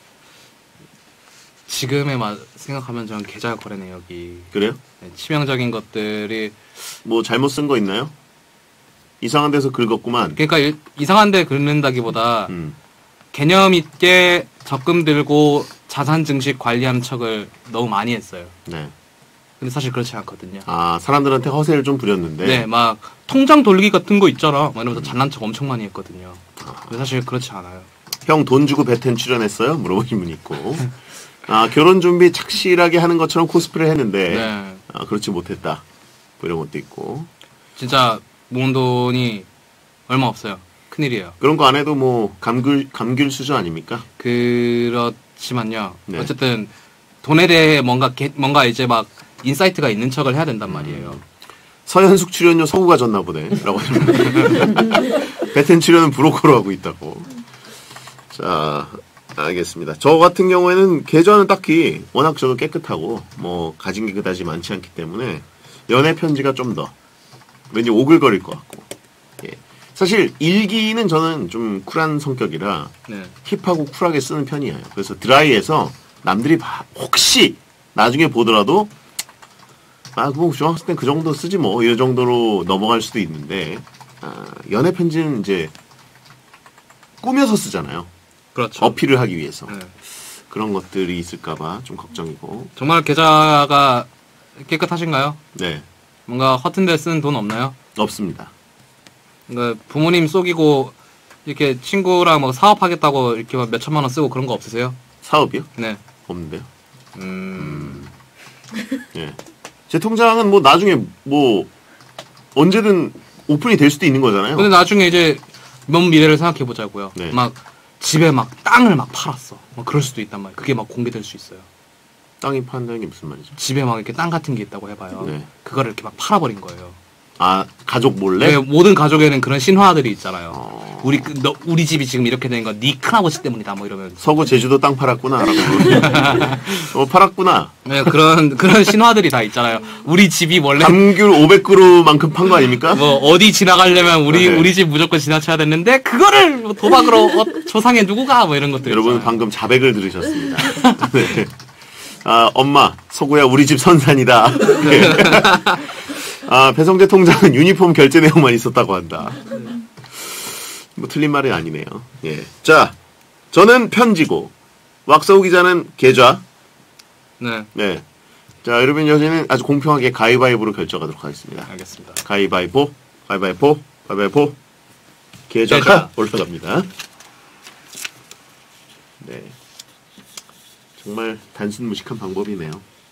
지금의 맛 생각하면 저는 계좌 거래 내역이 그래요? 네, 치명적인 것들이 뭐 잘못 쓴 거 있나요? 이상한 데서 긁었구만. 그러니까 이상한 데 긁는다기보다 음. 개념 있게 적금 들고 자산 증식 관리하는 척을 너무 많이 했어요. 네. 근데 사실 그렇지 않거든요. 아, 사람들한테 허세를 좀 부렸는데. 네, 막 통장 돌리기 같은 거 있잖아. 막 이러면서 잘난 척 엄청 많이 했거든요. 근데 사실 그렇지 않아요. 형 돈 주고 베텐 출연했어요? 물어보신 분 있고. 아, 결혼 준비 착실하게 하는 것처럼 코스프레 했는데. 네. 아, 그렇지 못했다. 뭐 이런 것도 있고. 진짜 모은 돈이 얼마 없어요. 큰일이에요. 그런 거 안 해도 뭐 감귤 수저 아닙니까? 그렇지만요. 네. 어쨌든 돈에 대해 뭔가 이제 막 인사이트가 있는 척을 해야 된단 말이에요. 서현숙 출연료 서구가 졌나 보네. 라고 하십니다. 베텐 출연은 브로커로 하고 있다고. 자, 알겠습니다. 저 같은 경우에는 계좌는 딱히 워낙 저도 깨끗하고 뭐 가진 게 그다지 많지 않기 때문에 연애 편지가 좀 더 왠지 오글거릴 것 같고. 예. 사실 일기는 저는 좀 쿨한 성격이라 네. 힙하고 쿨하게 쓰는 편이에요. 그래서 드라이해서 남들이 혹시 나중에 보더라도 아, 그거 중학생 때 그 정도 쓰지 뭐 이 정도로 넘어갈 수도 있는데 연애 편지는 이제 꾸며서 쓰잖아요. 그렇죠. 어필을 하기 위해서. 네. 그런 것들이 있을까봐 좀 걱정이고. 정말 계좌가 깨끗하신가요? 네, 뭔가 허튼 데 쓴 돈 없나요? 없습니다. 그러니까 부모님 속이고 이렇게 친구랑 뭐 사업하겠다고 이렇게 막 몇천만 원 쓰고 그런 거 없으세요? 사업이요? 네. 없는데요. 예. 제 통장은 뭐 나중에 뭐 언제든 오픈이 될 수도 있는 거잖아요. 근데 나중에 이제 먼 미래를 생각해 보자고요. 네. 막 집에 막 땅을 막 팔았어. 막 그럴 수도 있단 말이에요. 그게 막 공개될 수 있어요. 땅이 판다는 게 무슨 말이죠? 집에 막 이렇게 땅 같은 게 있다고 해봐요. 네. 그거를 이렇게 막 팔아버린 거예요. 아, 가족 몰래? 네, 모든 가족에는 그런 신화들이 있잖아요. 어. 우리 집이 지금 이렇게 된 건 네 큰아버지 때문이다. 뭐 이러면. 서구 제주도 땅 팔았구나. 라고. 팔았구나. 네, 그런 신화들이 다 있잖아요. 우리 집이 원래 감귤 500그루만큼 판 거 아닙니까? 뭐 어디 지나가려면 네. 우리 집 무조건 지나쳐야 됐는데 그거를 뭐 도박으로 조상에 누구가 뭐 이런 것들. 여러분 있잖아요. 방금 자백을 들으셨습니다. 네. 아, 엄마, 서구야 우리 집 선산이다. 네. 아, 배성재 통장은 유니폼 결제 내용만 있었다고 한다. 뭐 틀린 말이 아니네요. 예. 자, 저는 편지고 왁서우 기자는 계좌. 네, 네. 자, 여러분 여기는 아주 공평하게 가위바위보로 결정하도록 하겠습니다. 알겠습니다. 가위바위보, 가위바위보, 가위바위보. 계좌가 계좌. 올라갑니다. 네. 정말 단순무식한 방법이네요.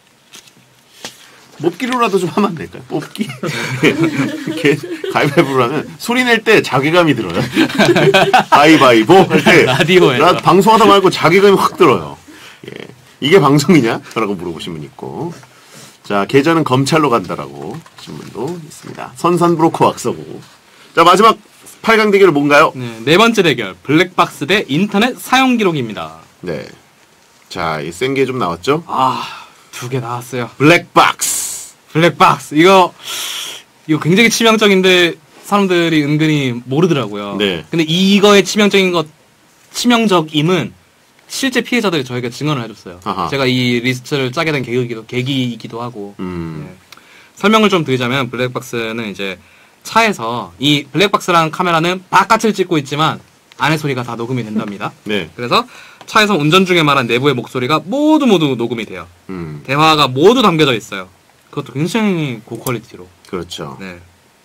뽑기로라도 좀 하면 안 될까요? 뽑기. 이렇게 가위바위보로 하면 소리 낼 때 자괴감이 들어요. 가위바위보 할 때 라디오에서. 방송하다 말고 자괴감이 확 들어요. 예. 이게 방송이냐? 라고 물어보신 분 있고. 자, 계좌는 검찰로 간다라고 하신 분도 있습니다. 선산브로커 왁서고. 자, 마지막 8강 대결은 뭔가요? 네, 네 번째 대결 블랙박스 대 인터넷 사용 기록입니다. 네. 자, 이 센 게 좀 나왔죠? 아, 두 개 나왔어요. 블랙박스. 블랙박스 이거 굉장히 치명적인데 사람들이 은근히 모르더라고요. 네. 근데 이거의 치명적임은 실제 피해자들이 저에게 증언을 해줬어요. 아하. 제가 이 리스트를 짜게 된 계기이기도 하고. 네. 설명을 좀 드리자면 블랙박스는 이제 차에서 이 블랙박스라는 카메라는 바깥을 찍고 있지만 안의 소리가 다 녹음이 된답니다. 네. 그래서 차에서 운전 중에 말한 내부의 목소리가 모두 녹음이 돼요. 음. 대화가 모두 담겨져 있어요. 그것도 굉장히 고퀄리티로. 그렇죠. 네.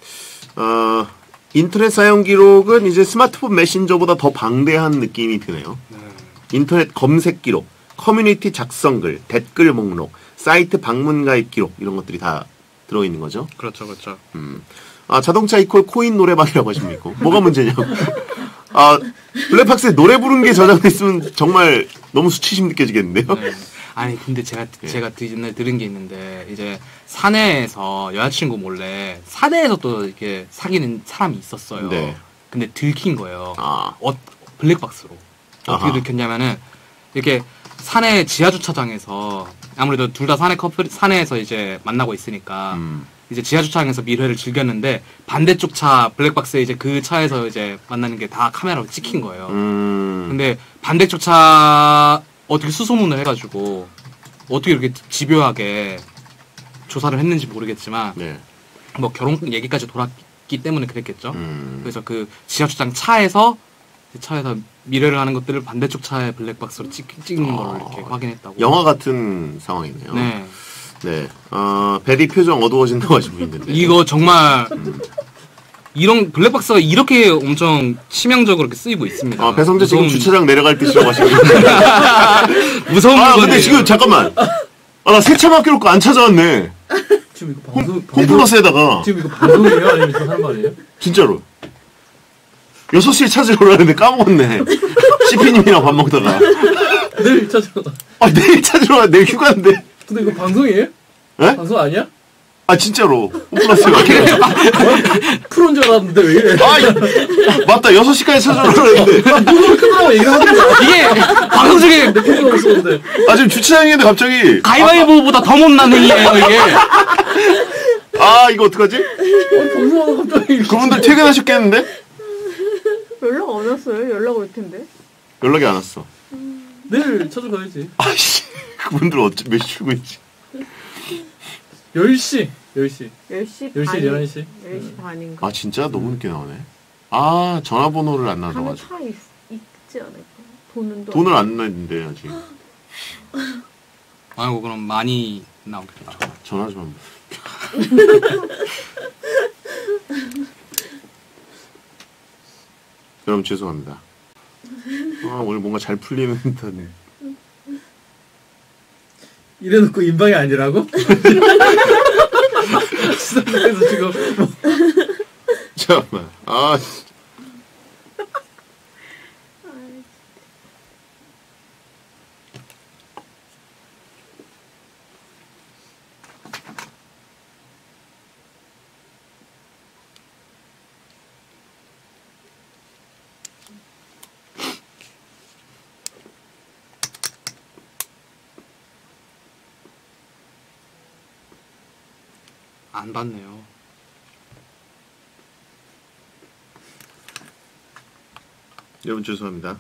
인터넷 사용 기록은 이제 스마트폰 메신저보다 더 방대한 느낌이 드네요. 인터넷 검색 기록, 커뮤니티 작성글, 댓글 목록, 사이트 방문 가입 기록 이런 것들이 다 들어있는 거죠. 그렇죠, 그렇죠. 아, 자동차 이퀄 코인 노래방이라고 하십니까? 뭐가 문제냐고. 아, 블랙박스에 노래 부르는 게 저장돼 있으면 정말 너무 수치심 느껴지겠는데요? 네. 아니 근데 제가 옛날에 들은 게 있는데 이제 사내에서 여자친구 몰래 사내에서 또 이렇게 사귀는 사람이 있었어요. 네. 근데 들킨 거예요. 아. 블랙박스로. 어떻게 아하. 들켰냐면은 이렇게 사내 지하 주차장에서 아무래도 둘 다 사내에서 이제 만나고 있으니까 이제 지하 주차장에서 밀회를 즐겼는데 반대쪽 차 블랙박스에 이제 그 차에서 이제 만나는 게 다 카메라로 찍힌 거예요. 근데 반대쪽 차 어떻게 수소문을 해가지고 어떻게 이렇게 집요하게 조사를 했는지 모르겠지만 네. 뭐 결혼 얘기까지 돌았기 때문에 그랬겠죠. 그래서 그 지하 주차장 차에서 미래를 하는 것들을 반대쪽 차에 블랙박스로 찍는 걸 이렇게 확인했다고. 영화 같은 상황이네요. 네. 네. 베디 표정 어두워진다고 하신 분 있는데. 이거 정말 이런 블랙박스가 이렇게 엄청 치명적으로 이렇게 쓰이고 있습니다. 배성재 지금 주차장 내려갈 때 시작하시고 무서운 물건이에요. 근데 지금 잠깐만. 나 세차 맡겨놓고 안 찾아왔네. 지금 이거 방송 홈플러스에다가. 지금 이거 방송이에요? 아니면 저 하는 말이에요? 진짜로. 6시에 찾으러 오라는데 까먹었네. CP님이랑 밥 먹다가. 내일 찾아가. 내일 찾으러 와. 내일 휴가인데. 근데 이거 방송이에요? 네? 방송 아니야? 진짜로. 홈플러스에 맡겨. 프로인 줄 알았는데 왜 이래? 맞다. 6시까지 찾으러 오라는데. 방송을 끊으라고 얘기를 하던데. 이게 방송 중에 내 프로가 없었는데. 지금 주차장인데 갑자기. 가위바위보보다 더 못난 행위예요 이게. 이거 어떡하지? 방송하다 갑자기. 그분들 퇴근하셨겠는데? 연락 안 왔어요? 연락 올 텐데. 연락이 안 왔어. 내일 찾아가야지. 그분들 몇 시 출근이지? 10시. 10시 10시, 반. 11시. 10시 반인가? 진짜? 너무 늦게 나오네. 전화번호를 안 가는 놔둬가지고. 차 있지 않을까? 돈을 안 냈는데, 아직. 아이고 그럼 많이 나오겠죠. 전화 좀 한번. 여러분, 죄송합니다. 오늘 뭔가 잘 풀리는 듯하네. 이래놓고 인방이 아니라고? 시선에서 지금 잠깐만. 안 받네요. 여러분, 죄송합니다.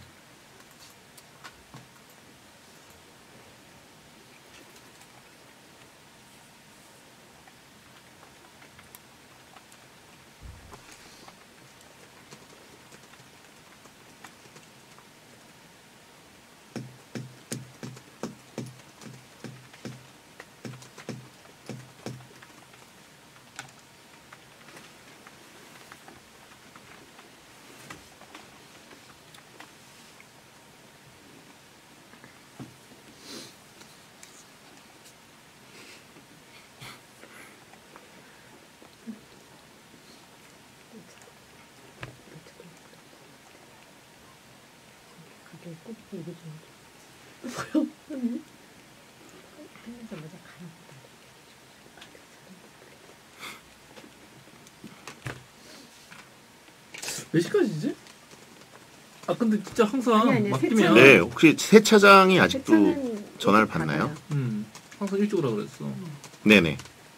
몇 시까지지? 근데 진짜 항상 아니, 맡기면 네, 혹시 세차장이 아직도 세차는 전화를 일찍 받나요? 받아요. 항상 일찍 오라 그랬어. 네네.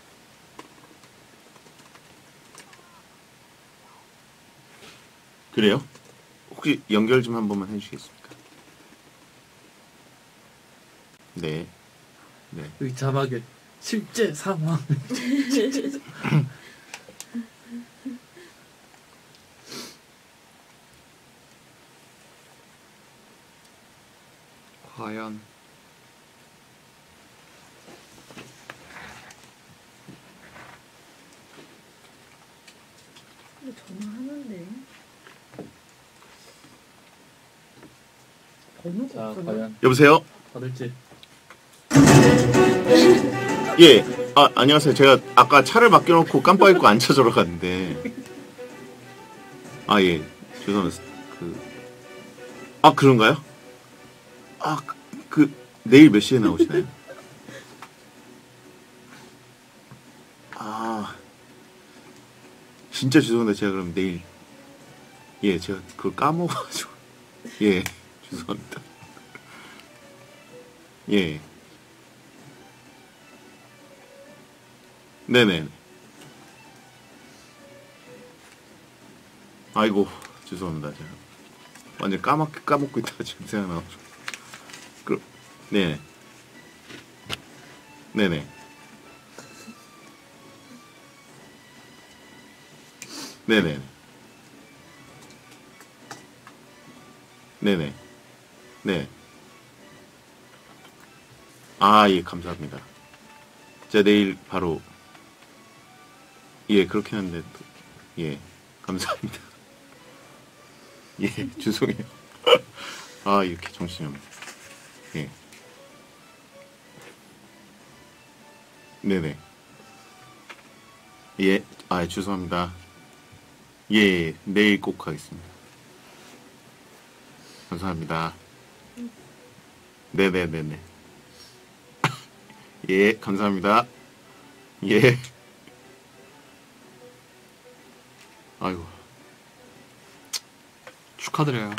그래요? 혹시 연결 좀 한 번만 해주시겠습니까? 네. 네. 여기 자막에 실제 상황. 과연 근데 전화하는데 번호가 자, 없었나? 과연 여보세요? 받을지. 예. 안녕하세요. 제가 아까 차를 맡겨놓고 깜빡 잊고 안 찾으러 갔는데. 예. 죄송합니다. 그런가요? 내일 몇 시에 나오시나요? 아, 진짜 죄송합니다. 제가 그럼 내일, 예, 제가 그걸 까먹어가지고, 예, 죄송합니다. 예. 네네. 아이고, 죄송합니다. 제가 완전 까먹고 있다가 지금 생각나가지고. 그럼, 네. 네네. 네네. 네네. 네. 아, 예, 감사합니다. 제가 내일 바로, 예, 그렇긴 한데, 또, 예, 감사합니다. 예, 죄송해요. 아, 이렇게 정신이 없네. 예. 네네. 예, 아, 죄송합니다. 예, 내일 꼭 하겠습니다. 감사합니다. 네네네네. 예, 감사합니다. 예. 아이고. 축하드려요.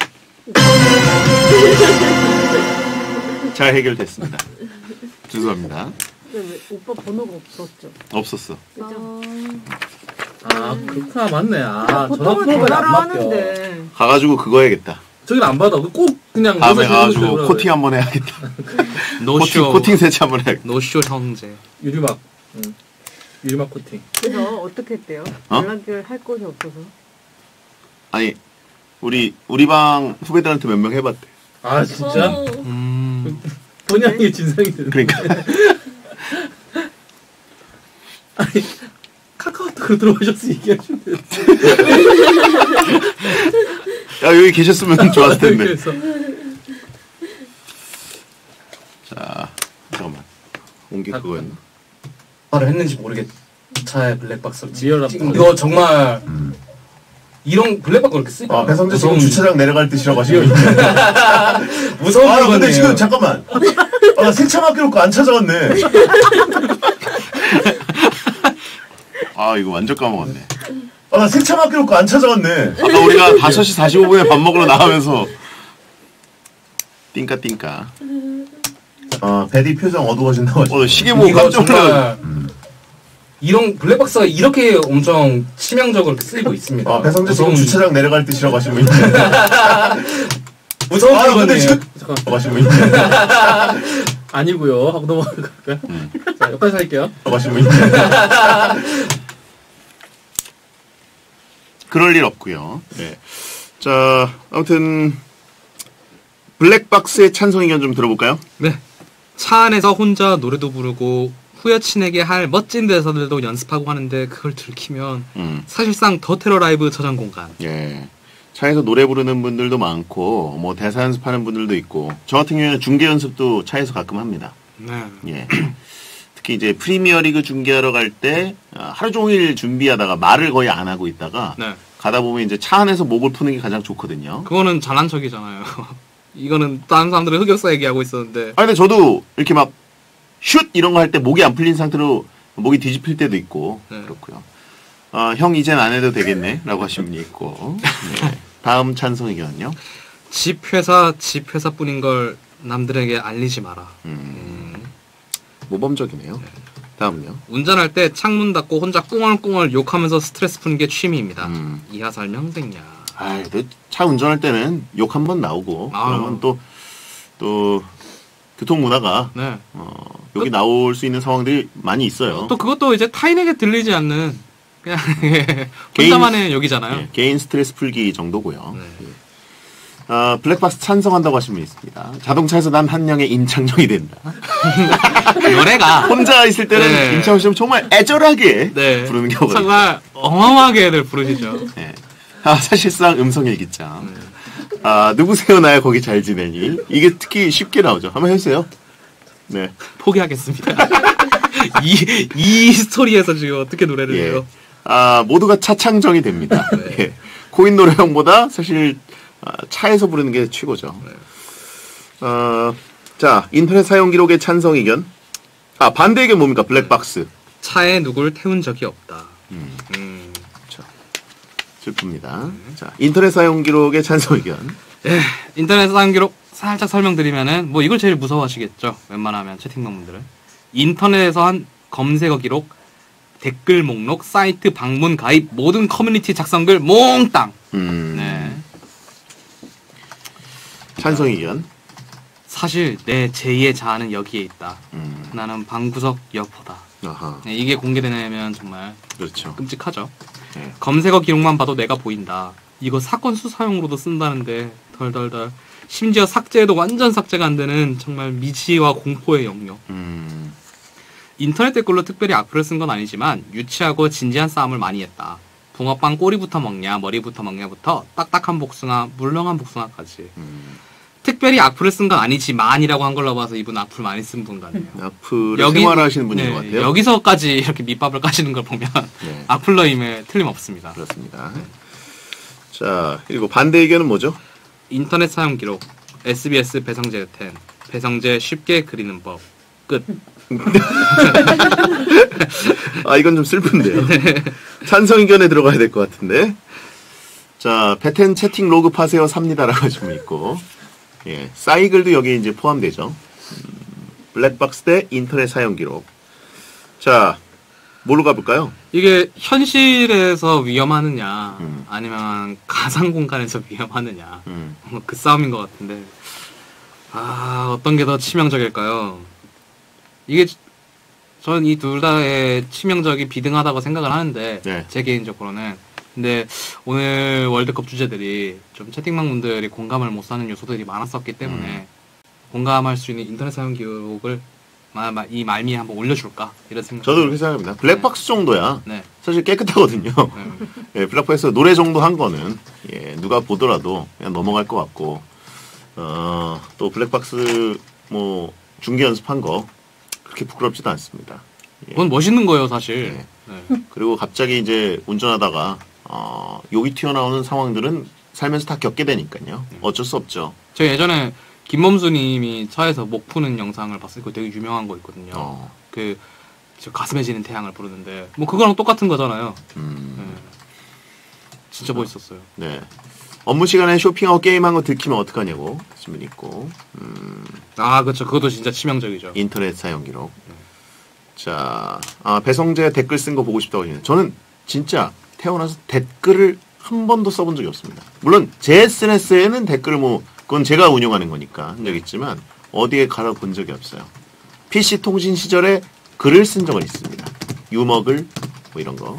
잘 해결됐습니다. 죄송합니다. 왜 오빠 번호가 없었죠? 없었어. 그죠? 아 그렇구나 맞네. 아 보통은 전화번호가 전화를 안 맡겨. 하는데. 가가지고 그거 해야겠다. 저긴 안 받아. 꼭 그냥 다음에 여기서 가가지고 전화를 코팅 한번 해야겠다. 노쇼. 코팅 세치 한번 해야겠다. 노쇼 형제. 유리막. 응. 유리막 코팅. 그래서 어떻게 했대요? 어? 연락을 할 곳이 없어서. 아니, 우리 방 후배들한테 몇 명 해봤대. 아 진짜? 본향이 진상이 되는. 그러니까. 아니 카카오톡으로 들어오셔서 얘기하시면 돼요. 야, 여기 계셨으면 좋았을 텐데. 그래서 자, 잠깐만. 온 게 그거였나? 말을 했는지 모르겠. 차에 블랙박스를 리얼 이거 정말 이런 블랙박스 그렇게 쓰니까. 아, 배성재 지금 주차장 내려갈 때 쉬라고 하시고. 무서운 아, 물건이에요. 근데 지금 잠깐만. 아, 나 세차 맡겨놓고 안 찾아왔네. 아, 이거 완전 까먹었네. 아, 나 세차 맡겨놓고 안 찾아왔네. 아까 우리가 5시 45분에 밥 먹으러 나가면서 띵까. 아, 베디 표정 어두워진다고. 시계 보고 이거 깜짝 놀라. 정말 이런 블랙박스가 이렇게 엄청 치명적으로 이렇게 쓰이고 있습니다. 아, 배성재 지금 무서운- 주차장 내려갈 때 쉬라고 하시고 있네. 무서운 아, 근데 물건이에요. 지금 잠깐 하시고 있네. 아니고요 하고 넘어갈까요? 자 여기까지 할게요. 하시고 있네. 그럴 일 없고요. 네. 자, 아무튼 블랙박스의 찬성 의견 좀 들어볼까요? 네. 차 안에서 혼자 노래도 부르고 후여친에게 할 멋진 대사들도 연습하고 하는데 그걸 들키면 사실상 더 테러 라이브 저장 공간. 예. 차에서 노래 부르는 분들도 많고 뭐 대사 연습하는 분들도 있고 저 같은 경우에는 중계 연습도 차에서 가끔 합니다. 네. 예. 특히 이제 프리미어리그 중계하러 갈 때 하루 종일 준비하다가 말을 거의 안 하고 있다가 네. 가다 보면 이제 차 안에서 목을 푸는 게 가장 좋거든요. 그거는 잘난 척이잖아요. 이거는 다른 사람들은 흑역사 얘기하고 있었는데. 아 근데 저도 이렇게 막 슛 이런 거 할 때 목이 안 풀린 상태로 목이 뒤집힐 때도 있고 네. 그렇고요. 형 이젠 안 해도 되겠네 라고 하신 분이 있고 네. 다음 찬성 의견은요? 집 회사뿐인 걸 남들에게 알리지 마라. 모범적이네요. 다음은요? 운전할 때 창문 닫고 혼자 꿍얼꿍얼 욕하면서 스트레스 푸는 게 취미입니다. 이하 설명 생략. 아, 차 운전할 때는 욕 한 번 나오고 그러면 또 교통 문화가 네. 여기 나올 수 있는 상황들이 많이 있어요. 또 그것도 이제 타인에게 들리지 않는 그냥 혼자만의 욕이잖아요. 예, 개인 스트레스 풀기 정도고요. 네. 블랙박스 찬성한다고 하신 분이 있습니다. 자동차에서 난 한량의 임창정이 된다. 노래가 혼자 있을 때는 네. 임창정 씨는 정말 애절하게 네. 부르는 경우가 있어요. 정말 어마어마하게 애들 부르시죠. 네. 사실상 음성일기장. 누구세요 나야 거기 잘 지내니? 이게 특히 쉽게 나오죠. 한번 해주세요. 네. 포기하겠습니다. 이 스토리에서 지금 어떻게 노래를 예. 해요? 모두가 차창정이 됩니다. 네. 예. 코인 노래형보다 사실 차에서 부르는 게 최고죠. 네. 자, 인터넷 사용 기록의 찬성 의견. 아, 반대 의견 뭡니까? 블랙박스. 차에 누굴 태운 적이 없다. 자, 슬픕니다. 자, 인터넷 사용 기록의 찬성 의견. 인터넷 사용 기록 살짝 설명드리면은 뭐 이걸 제일 무서워하시겠죠. 웬만하면 채팅방문들은 인터넷에서 한 검색어 기록, 댓글 목록, 사이트 방문 가입, 모든 커뮤니티 작성글 몽땅. 네. 찬성 의견. 사실 내 제2의 자아는 여기에 있다. 나는 방구석 여포다. 아하. 네, 이게 공개되면 정말 그렇죠. 끔찍하죠. 네. 검색어 기록만 봐도 내가 보인다. 이거 사건 수사용으로도 쓴다는데 덜덜덜. 심지어 삭제해도 완전 삭제가 안 되는 정말 미지와 공포의 영역. 인터넷 댓글로 특별히 악플을 쓴 건 아니지만 유치하고 진지한 싸움을 많이 했다. 붕어빵 꼬리부터 먹냐 머리부터 먹냐부터 딱딱한 복숭아 물렁한 복숭아까지. 특별히 악플을 쓴 건 아니지만이라고 한 걸로 봐서 이분 악플 많이 쓴 분 같네요. 악플을 생활하시는 분인 것 같아요. 여기서까지 이렇게 밑밥을 까시는 걸 보면 네. 악플러임에 틀림없습니다. 그렇습니다. 자, 그리고 반대 의견은 뭐죠? 인터넷 사용 기록, SBS 배성재 10, 배성재 쉽게 그리는 법, 끝. 아, 이건 좀 슬픈데요. 찬성 의견에 들어가야 될 것 같은데. 자, 베텐 채팅 로그 파세요 삽니다라고 좀 있고, 예, 싸이글도 여기에 이제 포함되죠. 블랙박스 대 인터넷 사용 기록. 자, 뭘로 가볼까요? 이게 현실에서 위험하느냐, 아니면 가상 공간에서 위험하느냐, 그 싸움인 것 같은데, 아, 어떤 게 더 치명적일까요? 이게, 저는 이 둘 다의 치명적이 비등하다고 생각을 하는데, 네. 제 개인적으로는. 근데 오늘 월드컵 주제들이 좀 채팅방 분들이 공감을 못 사는 요소들이 많았었기 때문에, 공감할 수 있는 인터넷 사용 기록을 이 말미에 한번 올려줄까 이런 생각. 저도 그렇게 생각합니다. 블랙박스 정도야 네. 사실 깨끗하거든요. 예, 블랙박스 노래 정도 한 거는 예, 누가 보더라도 그냥 넘어갈 것 같고, 또 블랙박스 뭐 중계 연습한 거 그렇게 부끄럽지도 않습니다. 예. 그건 멋있는 거예요, 사실. 네. 네. 그리고 갑자기 이제 운전하다가 욕이 튀어나오는 상황들은 살면서 다 겪게 되니까요. 어쩔 수 없죠. 제가 예전에 김범수님이 차에서 목 푸는 영상을 봤을 때 되게 유명한 거 있거든요. 저 가슴에 지는 태양을 부르는데 뭐 그거랑 똑같은 거잖아요. 네. 진짜 멋있었어요. 네. 업무 시간에 쇼핑하고 게임한 거 들키면 어떡하냐고 질문 있고. 아, 그렇죠. 그것도 진짜 치명적이죠. 인터넷 사용 기록. 자, 배성재 댓글 쓴 거 보고 싶다고 하시네요. 저는 진짜 태어나서 댓글을 한 번도 써본 적이 없습니다. 물론 제 SNS에는 댓글을 그건 제가 운영하는 거니까 한 적 있지만 어디에 갈아 본 적이 없어요. PC 통신 시절에 글을 쓴 적은 있습니다. 유머글 뭐 이런 거.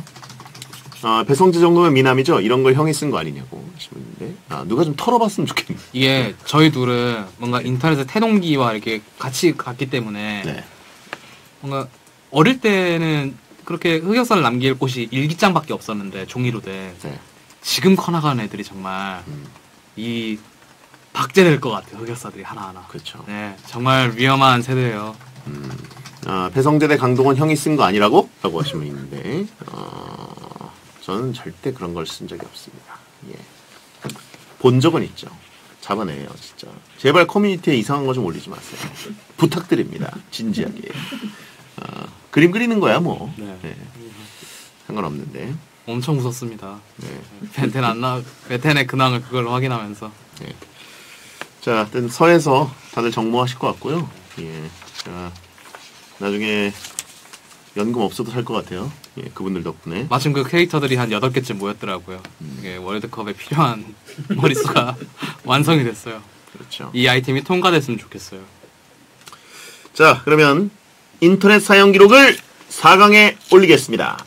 배성재 정도면 미남이죠. 이런 걸 형이 쓴 거 아니냐고 하시는데 누가 좀 털어봤으면 좋겠네요. 이게 저희 둘은 뭔가 인터넷의 태동기와 이렇게 같이 갔기 때문에 네. 뭔가 어릴 때는 그렇게 흑역사를 남길 곳이 일기장밖에 없었는데 종이로 된. 네. 지금 커나가는 애들이 정말 이 박제될 것 같아요. 흑역사들이 하나하나. 그렇죠. 네, 정말 위험한 세대예요. 배성재 대 강동원 형이 쓴 거 아니라고? 라고 하신 분 있는데 저는 절대 그런 걸 쓴 적이 없습니다. 예. 본 적은 있죠. 잡아내요, 진짜. 제발 커뮤니티에 이상한 거 좀 올리지 마세요. 부탁드립니다. 진지하게. 그림 그리는 거야, 뭐. 네. 네. 상관없는데. 엄청 웃었습니다. 네. 베텐의 근황을 그걸로 확인하면서. 네. 자, 하여튼 서에서 다들 정모하실 것 같고요. 예. 자, 나중에 연금 없어도 살 것 같아요. 예, 그분들 덕분에. 마침 그 캐릭터들이 한 8개쯤 모였더라고요. 이게 월드컵에 필요한 머릿수가 완성이 됐어요. 그렇죠. 이 아이템이 통과됐으면 좋겠어요. 자, 그러면 인터넷 사용 기록을 4강에 올리겠습니다.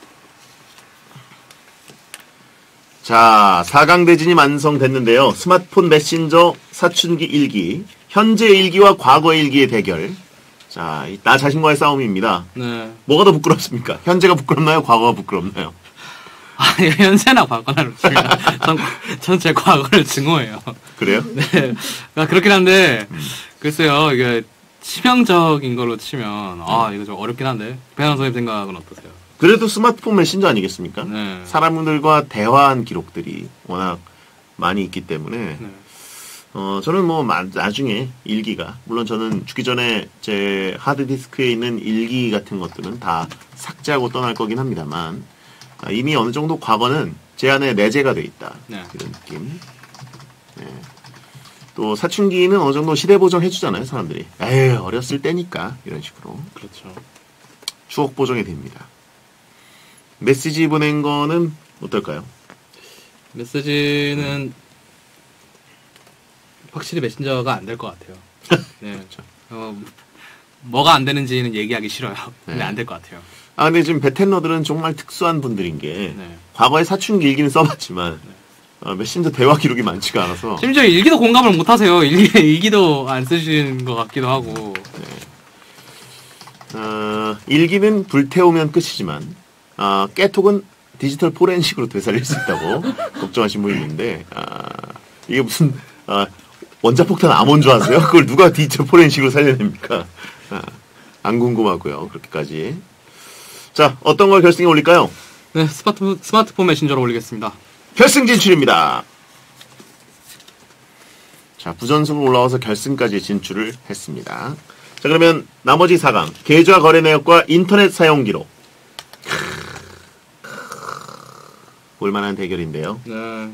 자, 4강 대진이 완성됐는데요. 스마트폰 메신저 사춘기 일기, 현재 일기와 과거 일기의 대결. 자, 나 자신과의 싸움입니다. 네. 뭐가 더 부끄럽습니까? 현재가 부끄럽나요? 과거가 부끄럽나요? 현재나 과거나로 치면 전 제 과거를 증오해요. 그래요? 네. 그렇긴 한데 글쎄요, 이게 치명적인 걸로 치면 이거 좀 어렵긴 한데 배현 선생님 생각은 어떠세요? 그래도 스마트폰 메신저 아니겠습니까? 네. 사람들과 대화한 기록들이 워낙 많이 있기 때문에 네. 저는 뭐 나중에 일기가 물론 저는 죽기 전에 제 하드디스크에 있는 일기 같은 것들은 다 삭제하고 떠날 거긴 합니다만 이미 어느 정도 과거는 제 안에 내재가 돼 있다. 네. 이런 느낌. 네. 또 사춘기는 어느 정도 시대 보정 해주잖아요, 사람들이. 에이, 어렸을 때니까 이런 식으로. 그렇죠. 추억 보정이 됩니다. 메시지 보낸 거는 어떨까요? 메시지는 확실히 메신저가 안 될 것 같아요. 네. 뭐가 안 되는지는 얘기하기 싫어요. 근데 네. 안 될 것 같아요. 근데 지금 베텐러들은 정말 특수한 분들인 게 네. 과거에 사춘기 일기는 써봤지만 메신저 대화 기록이 많지가 않아서 심지어 일기도 공감을 못 하세요. 일기도 안 쓰시는 것 같기도 하고. 일기는 불태우면 끝이지만 깨톡은 디지털 포렌식으로 되살릴 수 있다고 걱정하신 분이 있는데 이게 무슨 원자폭탄 암원 줄 아세요? 그걸 누가 디지털 포렌식으로 살려냅니까? 안 궁금하고요. 그렇게까지. 자, 어떤 걸 결승에 올릴까요? 네, 스마트폰 메신저로 올리겠습니다. 결승 진출입니다. 자, 부전승으로 올라와서 결승까지 진출을 했습니다. 자, 그러면 나머지 4강. 계좌 거래 내역과 인터넷 사용 기록. 볼만한 대결인데요. 네.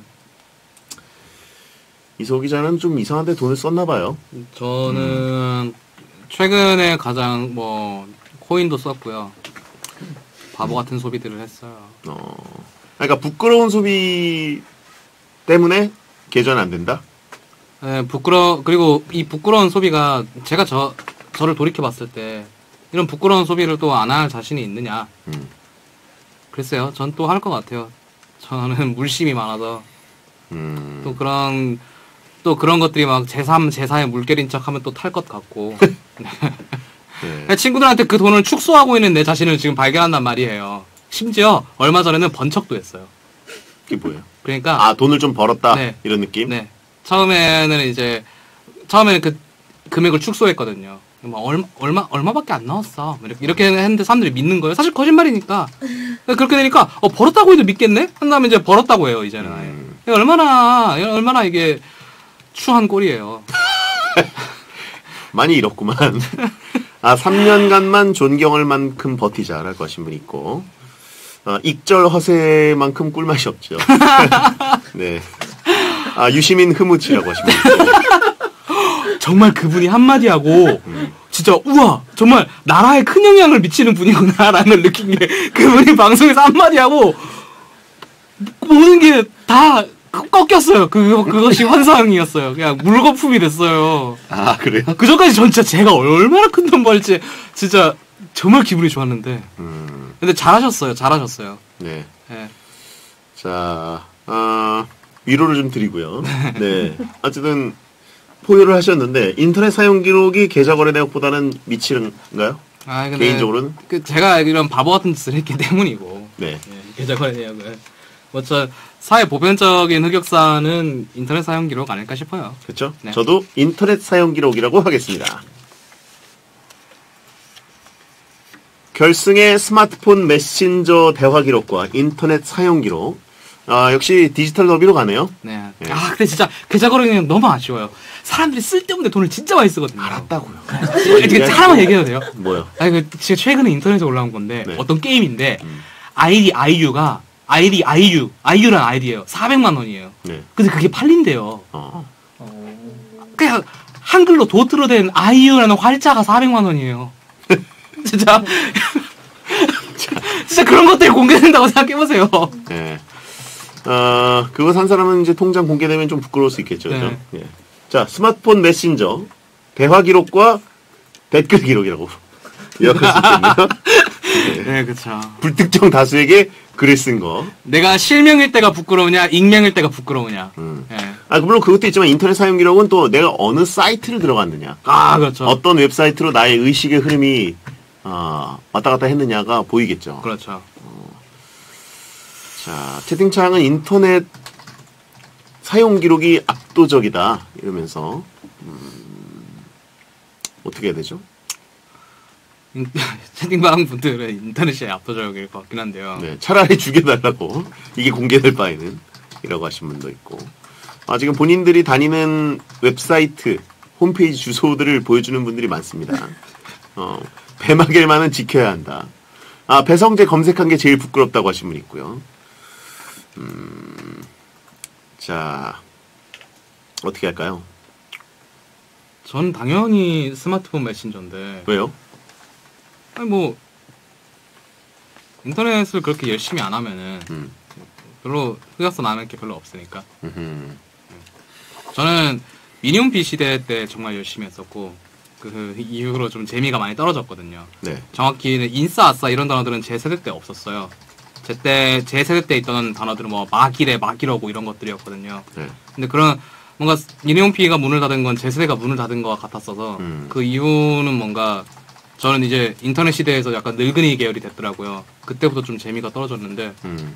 이소 기자는 좀 이상한데 돈을 썼나 봐요. 저는 최근에 가장 코인도 썼고요. 바보 같은 소비들을 했어요. 그러니까 부끄러운 소비 때문에 계좌는 안 된다? 네, 그리고 이 부끄러운 소비가 제가 저를 돌이켜봤을 때 이런 부끄러운 소비를 또 안 할 자신이 있느냐. 글쎄요, 전 또 할 것 같아요. 저는 물심이 많아서 또 그런 것들이 막 제3의 물결인 척 하면 또 탈 것 같고. 네. 친구들한테 그 돈을 축소하고 있는 내 자신을 지금 발견한단 말이에요. 심지어 얼마 전에는 번척도 했어요. 그게 뭐예요? 그러니까 돈을 좀 벌었다 네. 이런 느낌? 네. 처음에는 그 금액을 축소했거든요. 얼마밖에 안 나왔어. 이렇게 했는데 사람들이 믿는 거예요. 사실 거짓말이니까. 그렇게 되니까 벌었다고 해도 믿겠네? 한 다음에 이제 벌었다고 해요, 이제는. 아예. 얼마나 이게 추한 꼴이에요. 많이 잃었구만. 3년간만 존경할 만큼 버티자라고 하신 분이 있고, 익절 허세만큼 꿀맛이 없죠. 네. 유시민 흐무치라고 하신 분이 있고. 정말 그분이 한마디 하고, 진짜, 우와! 정말 나라에 큰 영향을 미치는 분이구나라는 걸 느낀 게, 그분이 방송에서 한마디 하고, 모든 게 다 꺾였어요. 그것이 환상이었어요. 그냥 물거품이 됐어요. 그래요? 그전까지 전 진짜 제가 얼마나 큰 돈 벌지 진짜 정말 기분이 좋았는데. 근데 잘하셨어요. 네. 네. 자, 위로를 좀 드리고요. 네. 어쨌든 포효를 하셨는데 인터넷 사용 기록이 계좌 거래 내역보다는 미치는가요? 근데 개인적으로는 제가 이런 바보 같은 짓을 했기 때문이고. 네. 계좌 거래 내역을 사회 보편적인 흑역사는 인터넷 사용 기록 아닐까 싶어요. 그렇죠? 네. 저도 인터넷 사용 기록이라고 하겠습니다. 결승의 스마트폰 메신저 대화 기록과 인터넷 사용 기록. 역시 디지털 더비로 가네요. 네. 네. 근데 진짜 계좌 거래 내역 너무 아쉬워요. 사람들이 쓸데없는 돈을 진짜 많이 쓰거든요. 알았다고요. 하나만 얘기해도 돼요? 뭐요? 지금 최근에 인터넷에 올라온 건데 네. 어떤 게임인데 아이유라는 아이디예요. 400만 원이에요. 네. 근데 그게 팔린대요. 그냥 한글로 도트로 된 아이유라는 활자가 400만 원이에요. 진짜 그런 것들이 공개된다고 생각해보세요. 네. 그거 산 사람은 이제 통장 공개되면 좀 부끄러울 수 있겠죠. 네. 그죠? 예. 자, 스마트폰 메신저 대화 기록과 댓글 기록이라고 요약할 수 있겠네요. 네, 그쵸. 불특정 다수에게 글을 쓴 거. 내가 실명일 때가 부끄러우냐, 익명일 때가 부끄러우냐. 네. 물론 그것도 있지만 인터넷 사용 기록은 또 내가 어느 사이트를 들어갔느냐. 그렇죠. 어떤 웹사이트로 나의 의식의 흐름이 왔다 갔다 했느냐가 보이겠죠. 그렇죠. 자, 채팅창은 인터넷 사용 기록이 압도적이다 이러면서 어떻게 해야 되죠? 채팅방 분들은 인터넷이 압도적일 것 같긴 한데요. 네, 차라리 죽여달라고 이게 공개될 바에는 이라고 하신 분도 있고. 지금 본인들이 다니는 웹사이트 홈페이지 주소들을 보여주는 분들이 많습니다. 배마겔만은 지켜야 한다. 배성재 검색한 게 제일 부끄럽다고 하신 분 있고요. 자, 어떻게 할까요? 전 당연히 스마트폰 메신저인데. 왜요? 아니 뭐 인터넷을 그렇게 열심히 안 하면은 별로 흑역사 남을 게 별로 없으니까. 저는 미니홈피 시대 때 정말 열심히 했었고 그 이후로 좀 재미가 많이 떨어졌거든요. 네. 정확히는 인싸, 아싸 이런 단어들은 제 세대 때 없었어요. 제 세대 때 있던 단어들은 뭐 막이래, 막이러고 이런 것들이었거든요. 네. 근데 그런 뭔가 미니홈피가 문을 닫은 건 제 세대가 문을 닫은 것 같았어서 그 이유는 뭔가 저는 이제 인터넷 시대에서 약간 늙은이 계열이 됐더라고요. 그때부터 좀 재미가 떨어졌는데.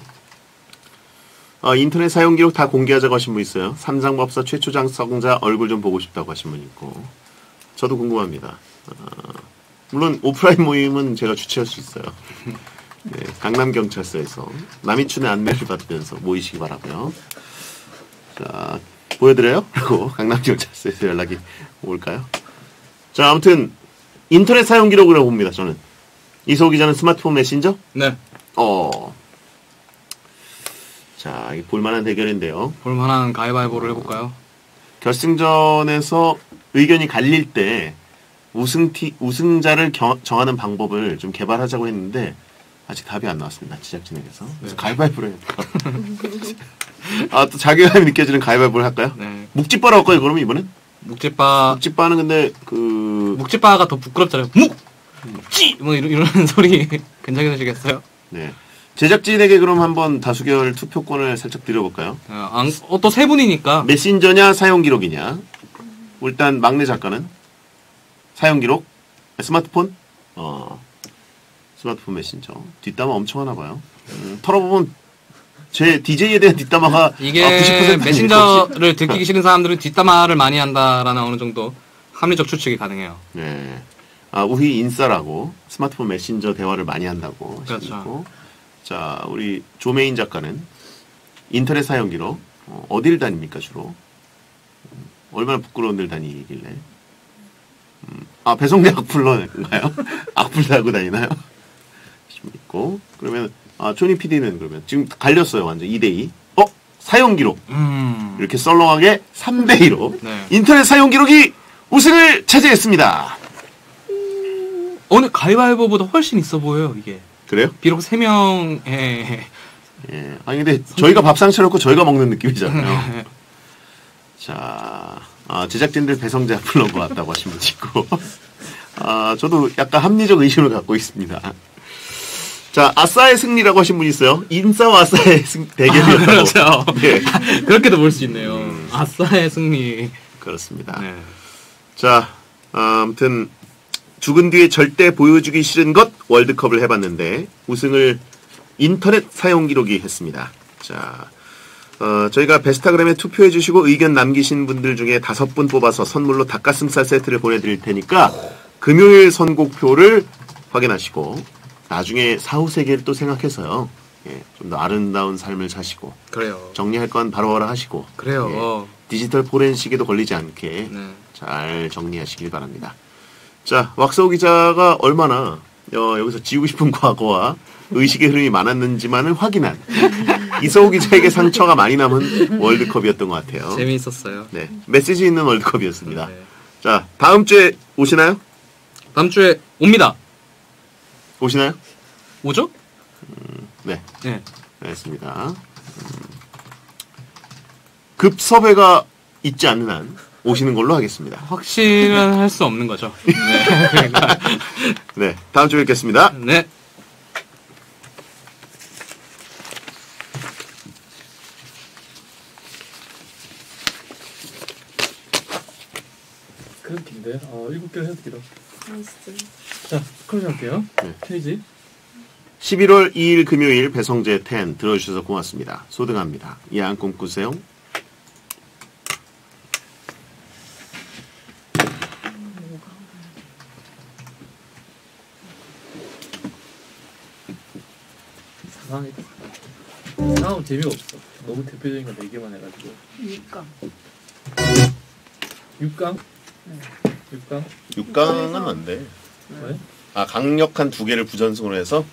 인터넷 사용 기록 다 공개하자고 하신 분 있어요. 삼상법사 최초 작성자 얼굴 좀 보고 싶다고 하신 분 있고. 저도 궁금합니다. 물론 오프라인 모임은 제가 주최할 수 있어요. 네, 강남경찰서에서 남이춘의 안내를 받으면서 모이시기 바라고요. 자, 보여드려요? 그리고 강남경찰서에서 연락이 올까요? 자, 아무튼 인터넷 사용 기록이라고 봅니다. 저는. 이소호 기자는 스마트폰 메신저? 네. 자, 이게 볼만한 대결인데요. 볼만한 가위바위보를 해볼까요? 결승전에서 의견이 갈릴 때 우승자를 정하는 방법을 좀 개발하자고 했는데 아직 답이 안 나왔습니다. 제작진에게서. 그래서 가위바위보를 해볼까? 또 자괴감이 느껴지는 가위바위보를 할까요? 네. 묵찌빠로 할까요? 그러면 이번엔? 묵찌빠는 근데 묵찌빠가 더 부끄럽잖아요. 묵찌 뭐 이런 소리 괜찮으시겠어요? 네. 제작진에게 그럼 한번 다수결 투표권을 살짝 드려볼까요? 또 세 분이니까. 메신저냐 사용 기록이냐? 일단 막내 작가는 사용 기록, 스마트폰, 스마트폰 메신저. 뒷담화 엄청 하나 봐요. 털어보면 제 DJ에 대한 뒷담화가 이게 90% 메신저를 듣기 싫은 사람들은 뒷담화를 많이 한다라는 어느 정도 합리적 추측이 가능해요. 네. 우리 인싸라고 스마트폰 메신저 대화를 많이 한다고 그렇죠. 하시고. 자, 우리 조메인 작가는 인터넷 사용 기록 어딜 다닙니까 주로? 얼마나 부끄러운 데 다니길래? 배성재 악플러인가요? 악플 달고 다니나요? 있고 그러면 조니 PD는 그러면 지금 갈렸어요 완전 2대2. 사용 기록 이렇게 썰렁하게 3대2로 네. 인터넷 사용 기록이 우승을 차지했습니다. 오늘 가위바위보보다 훨씬 있어 보여요 이게. 그래요? 비록 3명의 예. 아니 근데 저희가 밥상 차렸고 저희가 먹는 느낌이잖아요. 자, 제작진들 배성재 악플러인 것 같다고 하신 분 있고 저도 약간 합리적 의심을 갖고 있습니다. 자, 아싸의 승리라고 하신 분이 있어요. 인싸와 아싸의 대결이었다고. 그렇죠. 네. 그렇게도 볼 수 있네요. 아싸의 승리. 그렇습니다. 네. 자, 아무튼 죽은 뒤에 절대 보여주기 싫은 것 월드컵을 해봤는데 우승을 인터넷 사용 기록이 했습니다. 자, 저희가 베스타그램에 투표해주시고 의견 남기신 분들 중에 5분 뽑아서 선물로 닭가슴살 세트를 보내드릴 테니까 금요일 선곡표를 확인하시고 나중에 사후세계를 또 생각해서요. 예, 좀 더 아름다운 삶을 사시고 그래요. 정리할 건 바로바로 하시고 그래요. 디지털 포렌식에도 걸리지 않게 네. 잘 정리하시길 바랍니다. 자, 왁서우 기자가 얼마나 여기서 지우고 싶은 과거와 의식의 흐름이 많았는지만을 확인한 이서우 기자에게 상처가 많이 남은 월드컵이었던 것 같아요. 재미있었어요. 네, 메시지 있는 월드컵이었습니다. 네. 자, 다음 주에 오시나요? 다음 주에 옵니다. 오시나요? 오죠? 네, 네. 알겠습니다. 급섭외가 있지 않는 한 오시는 걸로 하겠습니다. 확실은 할 수 없는 거죠. 네. 그러니까. 네, 다음 주에 뵙겠습니다. 네. 그런 긴데 7개를 해도 길어. 자, 클로징 할게요. 네. 페이지. 11월 2일 금요일 배성재 10 들어주셔서 고맙습니다. 소등합니다. 야한 꿈 꾸세요. 상황이 상황은 재미가 없어. 너무 대표적인 거 4개만 해가지고. 6강. 6강? 네. 6강? 6강은 안 돼. 왜? 아, 강력한 2개를 부전승으로 해서?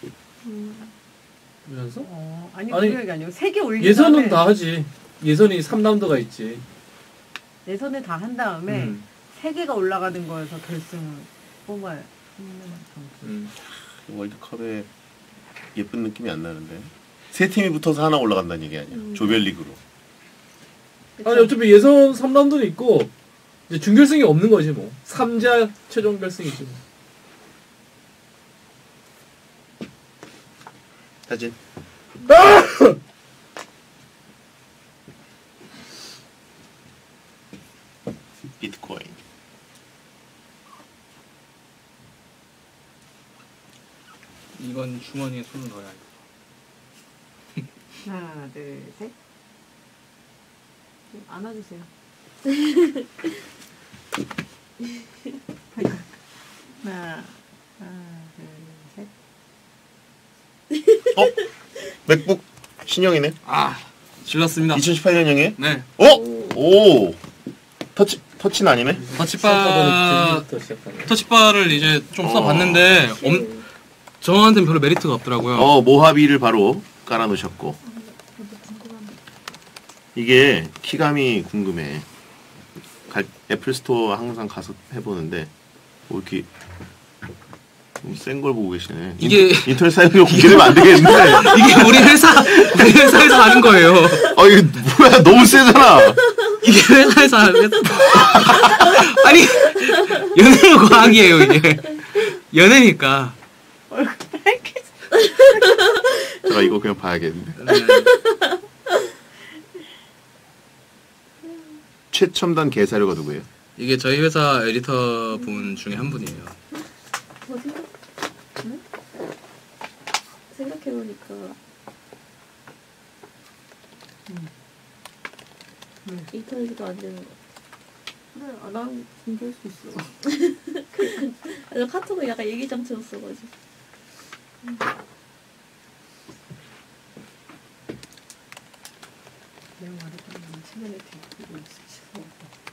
연서? 아니 아니, 그게 아니고 3개 올린 예선은 다음에 다 하지. 예선이 3라운드가 있지. 예선을 다 한 다음에 3개가 올라가는 거여서 결승을 뽑아요. 월드컵에 예쁜 느낌이 안 나는데. 세 팀이 붙어서 하나 올라간다는 얘기 아니야. 조별리그로. 아니 어차피 예선 3라운드는 있고 이제 준결승이 없는 거지 뭐. 3자 최종 결승이지 뭐. 사진. 비트코인. 이건 주머니에 손을 넣어야 돼. 하나, 둘, 셋. 안아주세요. 하나, 둘, 셋. 맥북 신형이네. 아, 질렀습니다. 2018년형이에요? 네. 오! 터치는 아니네? 터치바를 이제 좀 써봤는데 저한테는 별로 메리트가 없더라고요. 모하비를 바로 깔아놓으셨고. 이게 키감이 궁금해. 애플 스토어 항상 가서 해보는데 이렇게 센 걸 보고 계시네. 이게 인터넷 사용료 공개되면 안 되겠는데. 이게 우리 회사에서 하는 거예요. 이게 뭐야, 너무 세잖아. 이게 회사에서 하는 아니 연애는 과학이에요 이게. 연애니까. 제가 이거 그냥 봐야겠는데. 최첨단 개사료가 누구예요? 이게 저희 회사 에디터 분 중에 한 분이에요. 생각해보니까 인터넷도 안 되는 거. 그래, 난 공개할 수 있어. 그래서 카톡은 약간 얘기장치였어가지고. 내가 말했던 건 최근에 되고 있어.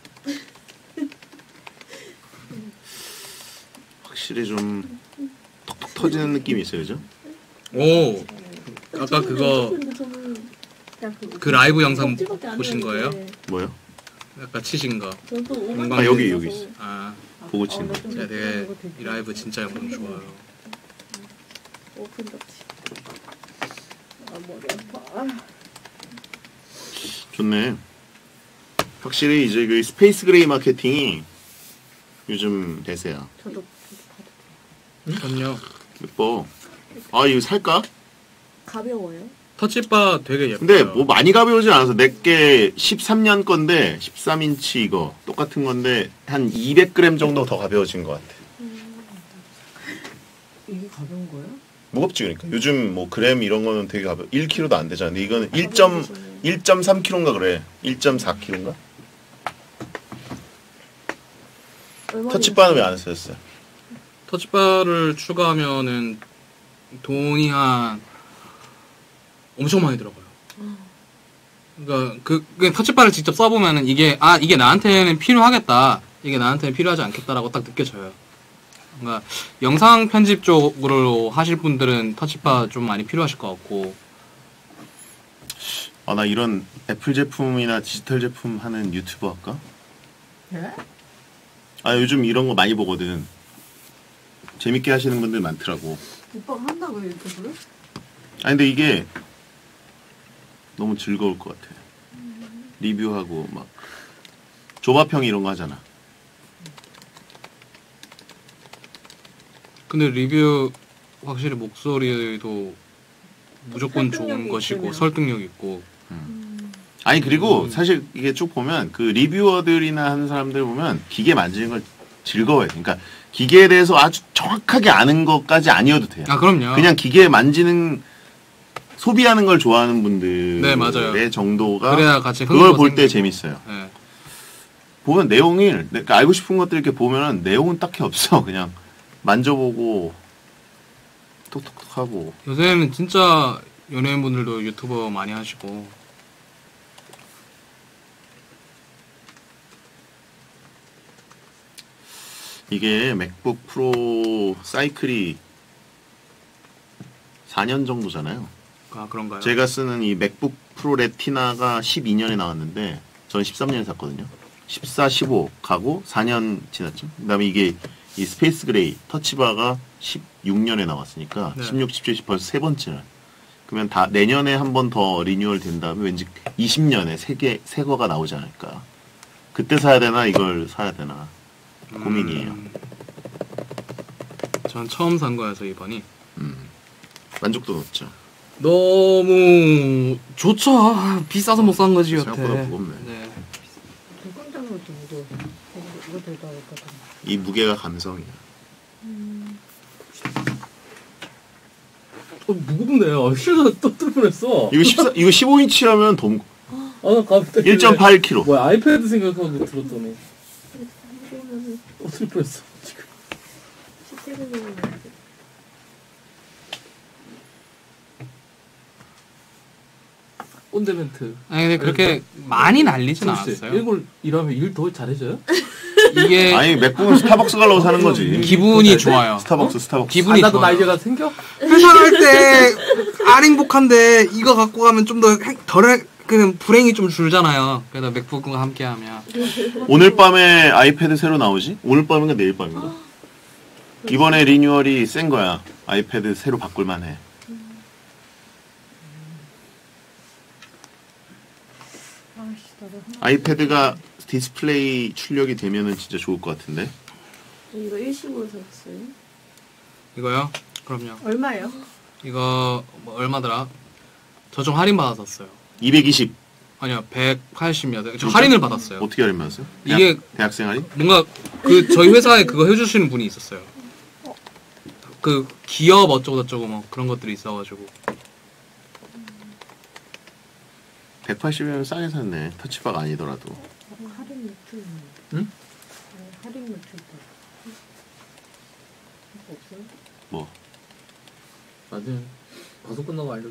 확실히 좀 톡톡 터지는 느낌이 있어요, 그죠? 오, 아까 그거 근데 저는 그 라이브 영상 덕질밖에 안 보신 거예요? 되는데 뭐요? 아까 치신 거. 저는 또 아, 여기 있어. 아, 보고 치는 거. 제가 되게 이 라이브 진짜 영상 좋아요. 오픈 덕질. 머리 아파. 좋네. 확실히 이제 그 스페이스 그레이 마케팅이 요즘 대세야. 저도 그럼요. 예뻐. 이거 살까? 가벼워요? 터치바 되게 예뻐요. 근데 뭐 많이 가벼우진 않아서 내게 13년 건데 13인치 이거 똑같은 건데 한 200g 정도 더 가벼워진 것 같아. 이게 가벼운 거예요? 무겁지 그러니까. 요즘 뭐 그램 이런 거는 되게 가벼워. 1kg도 안 되잖아. 근데 이거는 1.3kg인가 그래. 1.4kg인가? 터치바는 왜 안 쓰셨어요? 터치바를 추가하면은 돈이 한 엄청 많이 들어가요. 그러니까 그 터치바를 직접 써보면은 이게 나한테는 필요하겠다, 이게 나한테는 필요하지 않겠다라고 딱 느껴져요. 그러니까 영상 편집 쪽으로 하실 분들은 터치바 좀 많이 필요하실 것 같고. 나 이런 애플 제품이나 디지털 제품 하는 유튜버 할까? 네? 요즘 이런 거 많이 보거든. 재밌게 하시는 분들 많더라고. 오빠가 한다고요, 유튜브를? 근데 이게 너무 즐거울 것 같아. 리뷰하고 막 조바평 이런 거 하잖아. 근데 리뷰 확실히 목소리도 무조건 좋은 것이고 있으면. 설득력 있고. 그리고 사실 이게 쭉 보면 그 리뷰어들이나 하는 사람들 보면 기계 만지는 걸 즐거워해. 그러니까 기계에 대해서 아주 정확하게 아는 것까지 아니어도 돼요. 그럼요. 그냥 기계 만지는 소비하는 걸 좋아하는 분들의 네, 맞아요. 정도가 그래야 같이 그걸 볼 때 생기고. 재밌어요. 네. 보면 내용이 그러니까 알고 싶은 것들 이렇게 보면은 내용은 딱히 없어. 그냥 만져보고 톡톡톡 하고. 요새는 진짜 연예인분들도 유튜버 많이 하시고 이게 맥북 프로 사이클이 4년 정도잖아요. 아 그런가요? 제가 쓰는 이 맥북 프로 레티나가 12년에 나왔는데 저는 13년에 샀거든요. 14, 15 가고 4년 지났죠. 그다음에 이게 이 스페이스 그레이 터치바가 16년에 나왔으니까 네. 16, 17, 18 벌써 세 번째를. 그러면 다 내년에 한 번 더 리뉴얼 된 다음에 왠지 20년에 새 거가 나오지 않을까. 그때 사야 되나 이걸 사야 되나 고민이에요. 전 처음 산 거여서 이번이 만족도 높죠. 너무 좋죠. 아, 비싸서 못 산 거지 여태. 생각보다 무겁네. 네. 깜짝으로 무거워. 이거 들다 볼까? 이 무게가 감성이야. 무겁네요. 실내가 또 뚫을 뻔했어. 이거 15인치라면 더 무거. 나 갑자기 1.8kg. 뭐야 아이패드 생각하고 들었더니 그러면은 뚫을 뻔했어. 지금. 17년 온데멘트. 아니 근데 그렇게 많이 날리진 않았어요. 일골 일하면 일 더 잘해줘요? 이게 아니 맥북은 스타벅스 가려고 사는 거지. 기분이 좋아요. 스타벅스. 기분이 나도 좋아요. 날개가 생겨? 회사 갈 때 안 행복한데 이거 갖고 가면 좀 더 덜 그 불행이 좀 줄잖아요. 그래서 맥북과 함께하면 오늘 밤에 아이패드 새로 나오지? 오늘 밤인가 내일 밤인가? 이번에 리뉴얼이 센 거야. 아이패드 새로 바꿀 만해. 아씨 나도 아이패드가 디스플레이 출력이 되면은 진짜 좋을 것 같은데. 이거 일시불 샀어요? 이거요? 그럼요. 얼마예요? 이거 뭐 얼마더라? 저 좀 할인 받았었어요. 220. 아니요 180몇. 저 할인을 받았어요. 어떻게 할인받았어요? 이게 대학생 할인? 뭔가 그 저희 회사에 그거 해주시는 분이 있었어요. 그 기업 어쩌고 저쩌고 뭐 그런 것들이 있어가지고 180이면 싸게 샀네. 터치바가 아니더라도. 할인 노트. 응? 할인 노트 있다. 없어요? 뭐. 나중에 방송 끝나고 알려줘.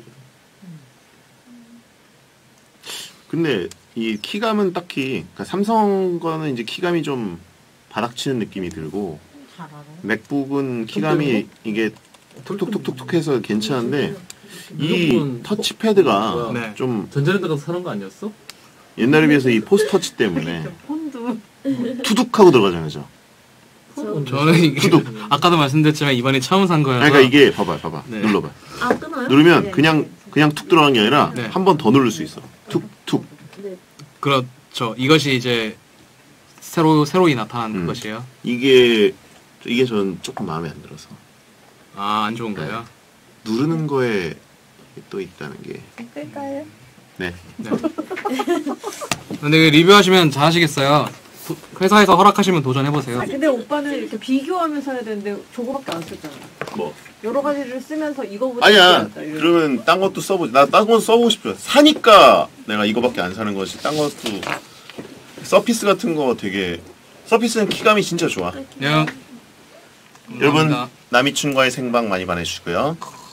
근데 이 키감은 딱히 그러니까 삼성 거는 이제 키감이 좀 바닥치는 느낌이 들고 잘 알아. 맥북은 키감이 이게 톡톡톡톡 해서 괜찮은데 이 무조건 터치패드가 뭐야. 네. 좀 전자랜드 가서 사는 거 아니었어? 옛날에 비해서 이 포스터치 때문에 폰도 투둑하고 들어가잖아요. 저. 저는 이게 아까도 말씀드렸지만 이번에 처음 산 거여서 그러니까 이게 봐봐 네. 눌러봐. 아 끊어요? 누르면 그냥 툭 들어간 게 아니라 네. 한 번 더 누를 수 있어. 툭툭. 네. 그렇죠. 이것이 이제 새로이 나타난 것이에요. 이게 전 조금 마음에 안 들어서 아 안 좋은 거예요? 누르는 거에 또 있다는 게. 끌까요? 네. 네. 근데 그 리뷰하시면 잘하시겠어요. 회사에서 허락하시면 도전해보세요. 아 근데 오빠는 이렇게 비교하면서 해야 되는데 저거밖에 안 썼잖아. 뭐. 여러 가지를 쓰면서 이거보다 아니야. 낫다, 이런. 그러면 딴 것도 써보지. 나 딴 거 써보고 싶어. 사니까 내가 이거밖에 안 사는 거지. 딴 것도 서피스 같은 거 되게 서피스는 키감이 진짜 좋아. 네. 여러분 감사합니다. 남이춘과의 생방 많이 봐주시고요.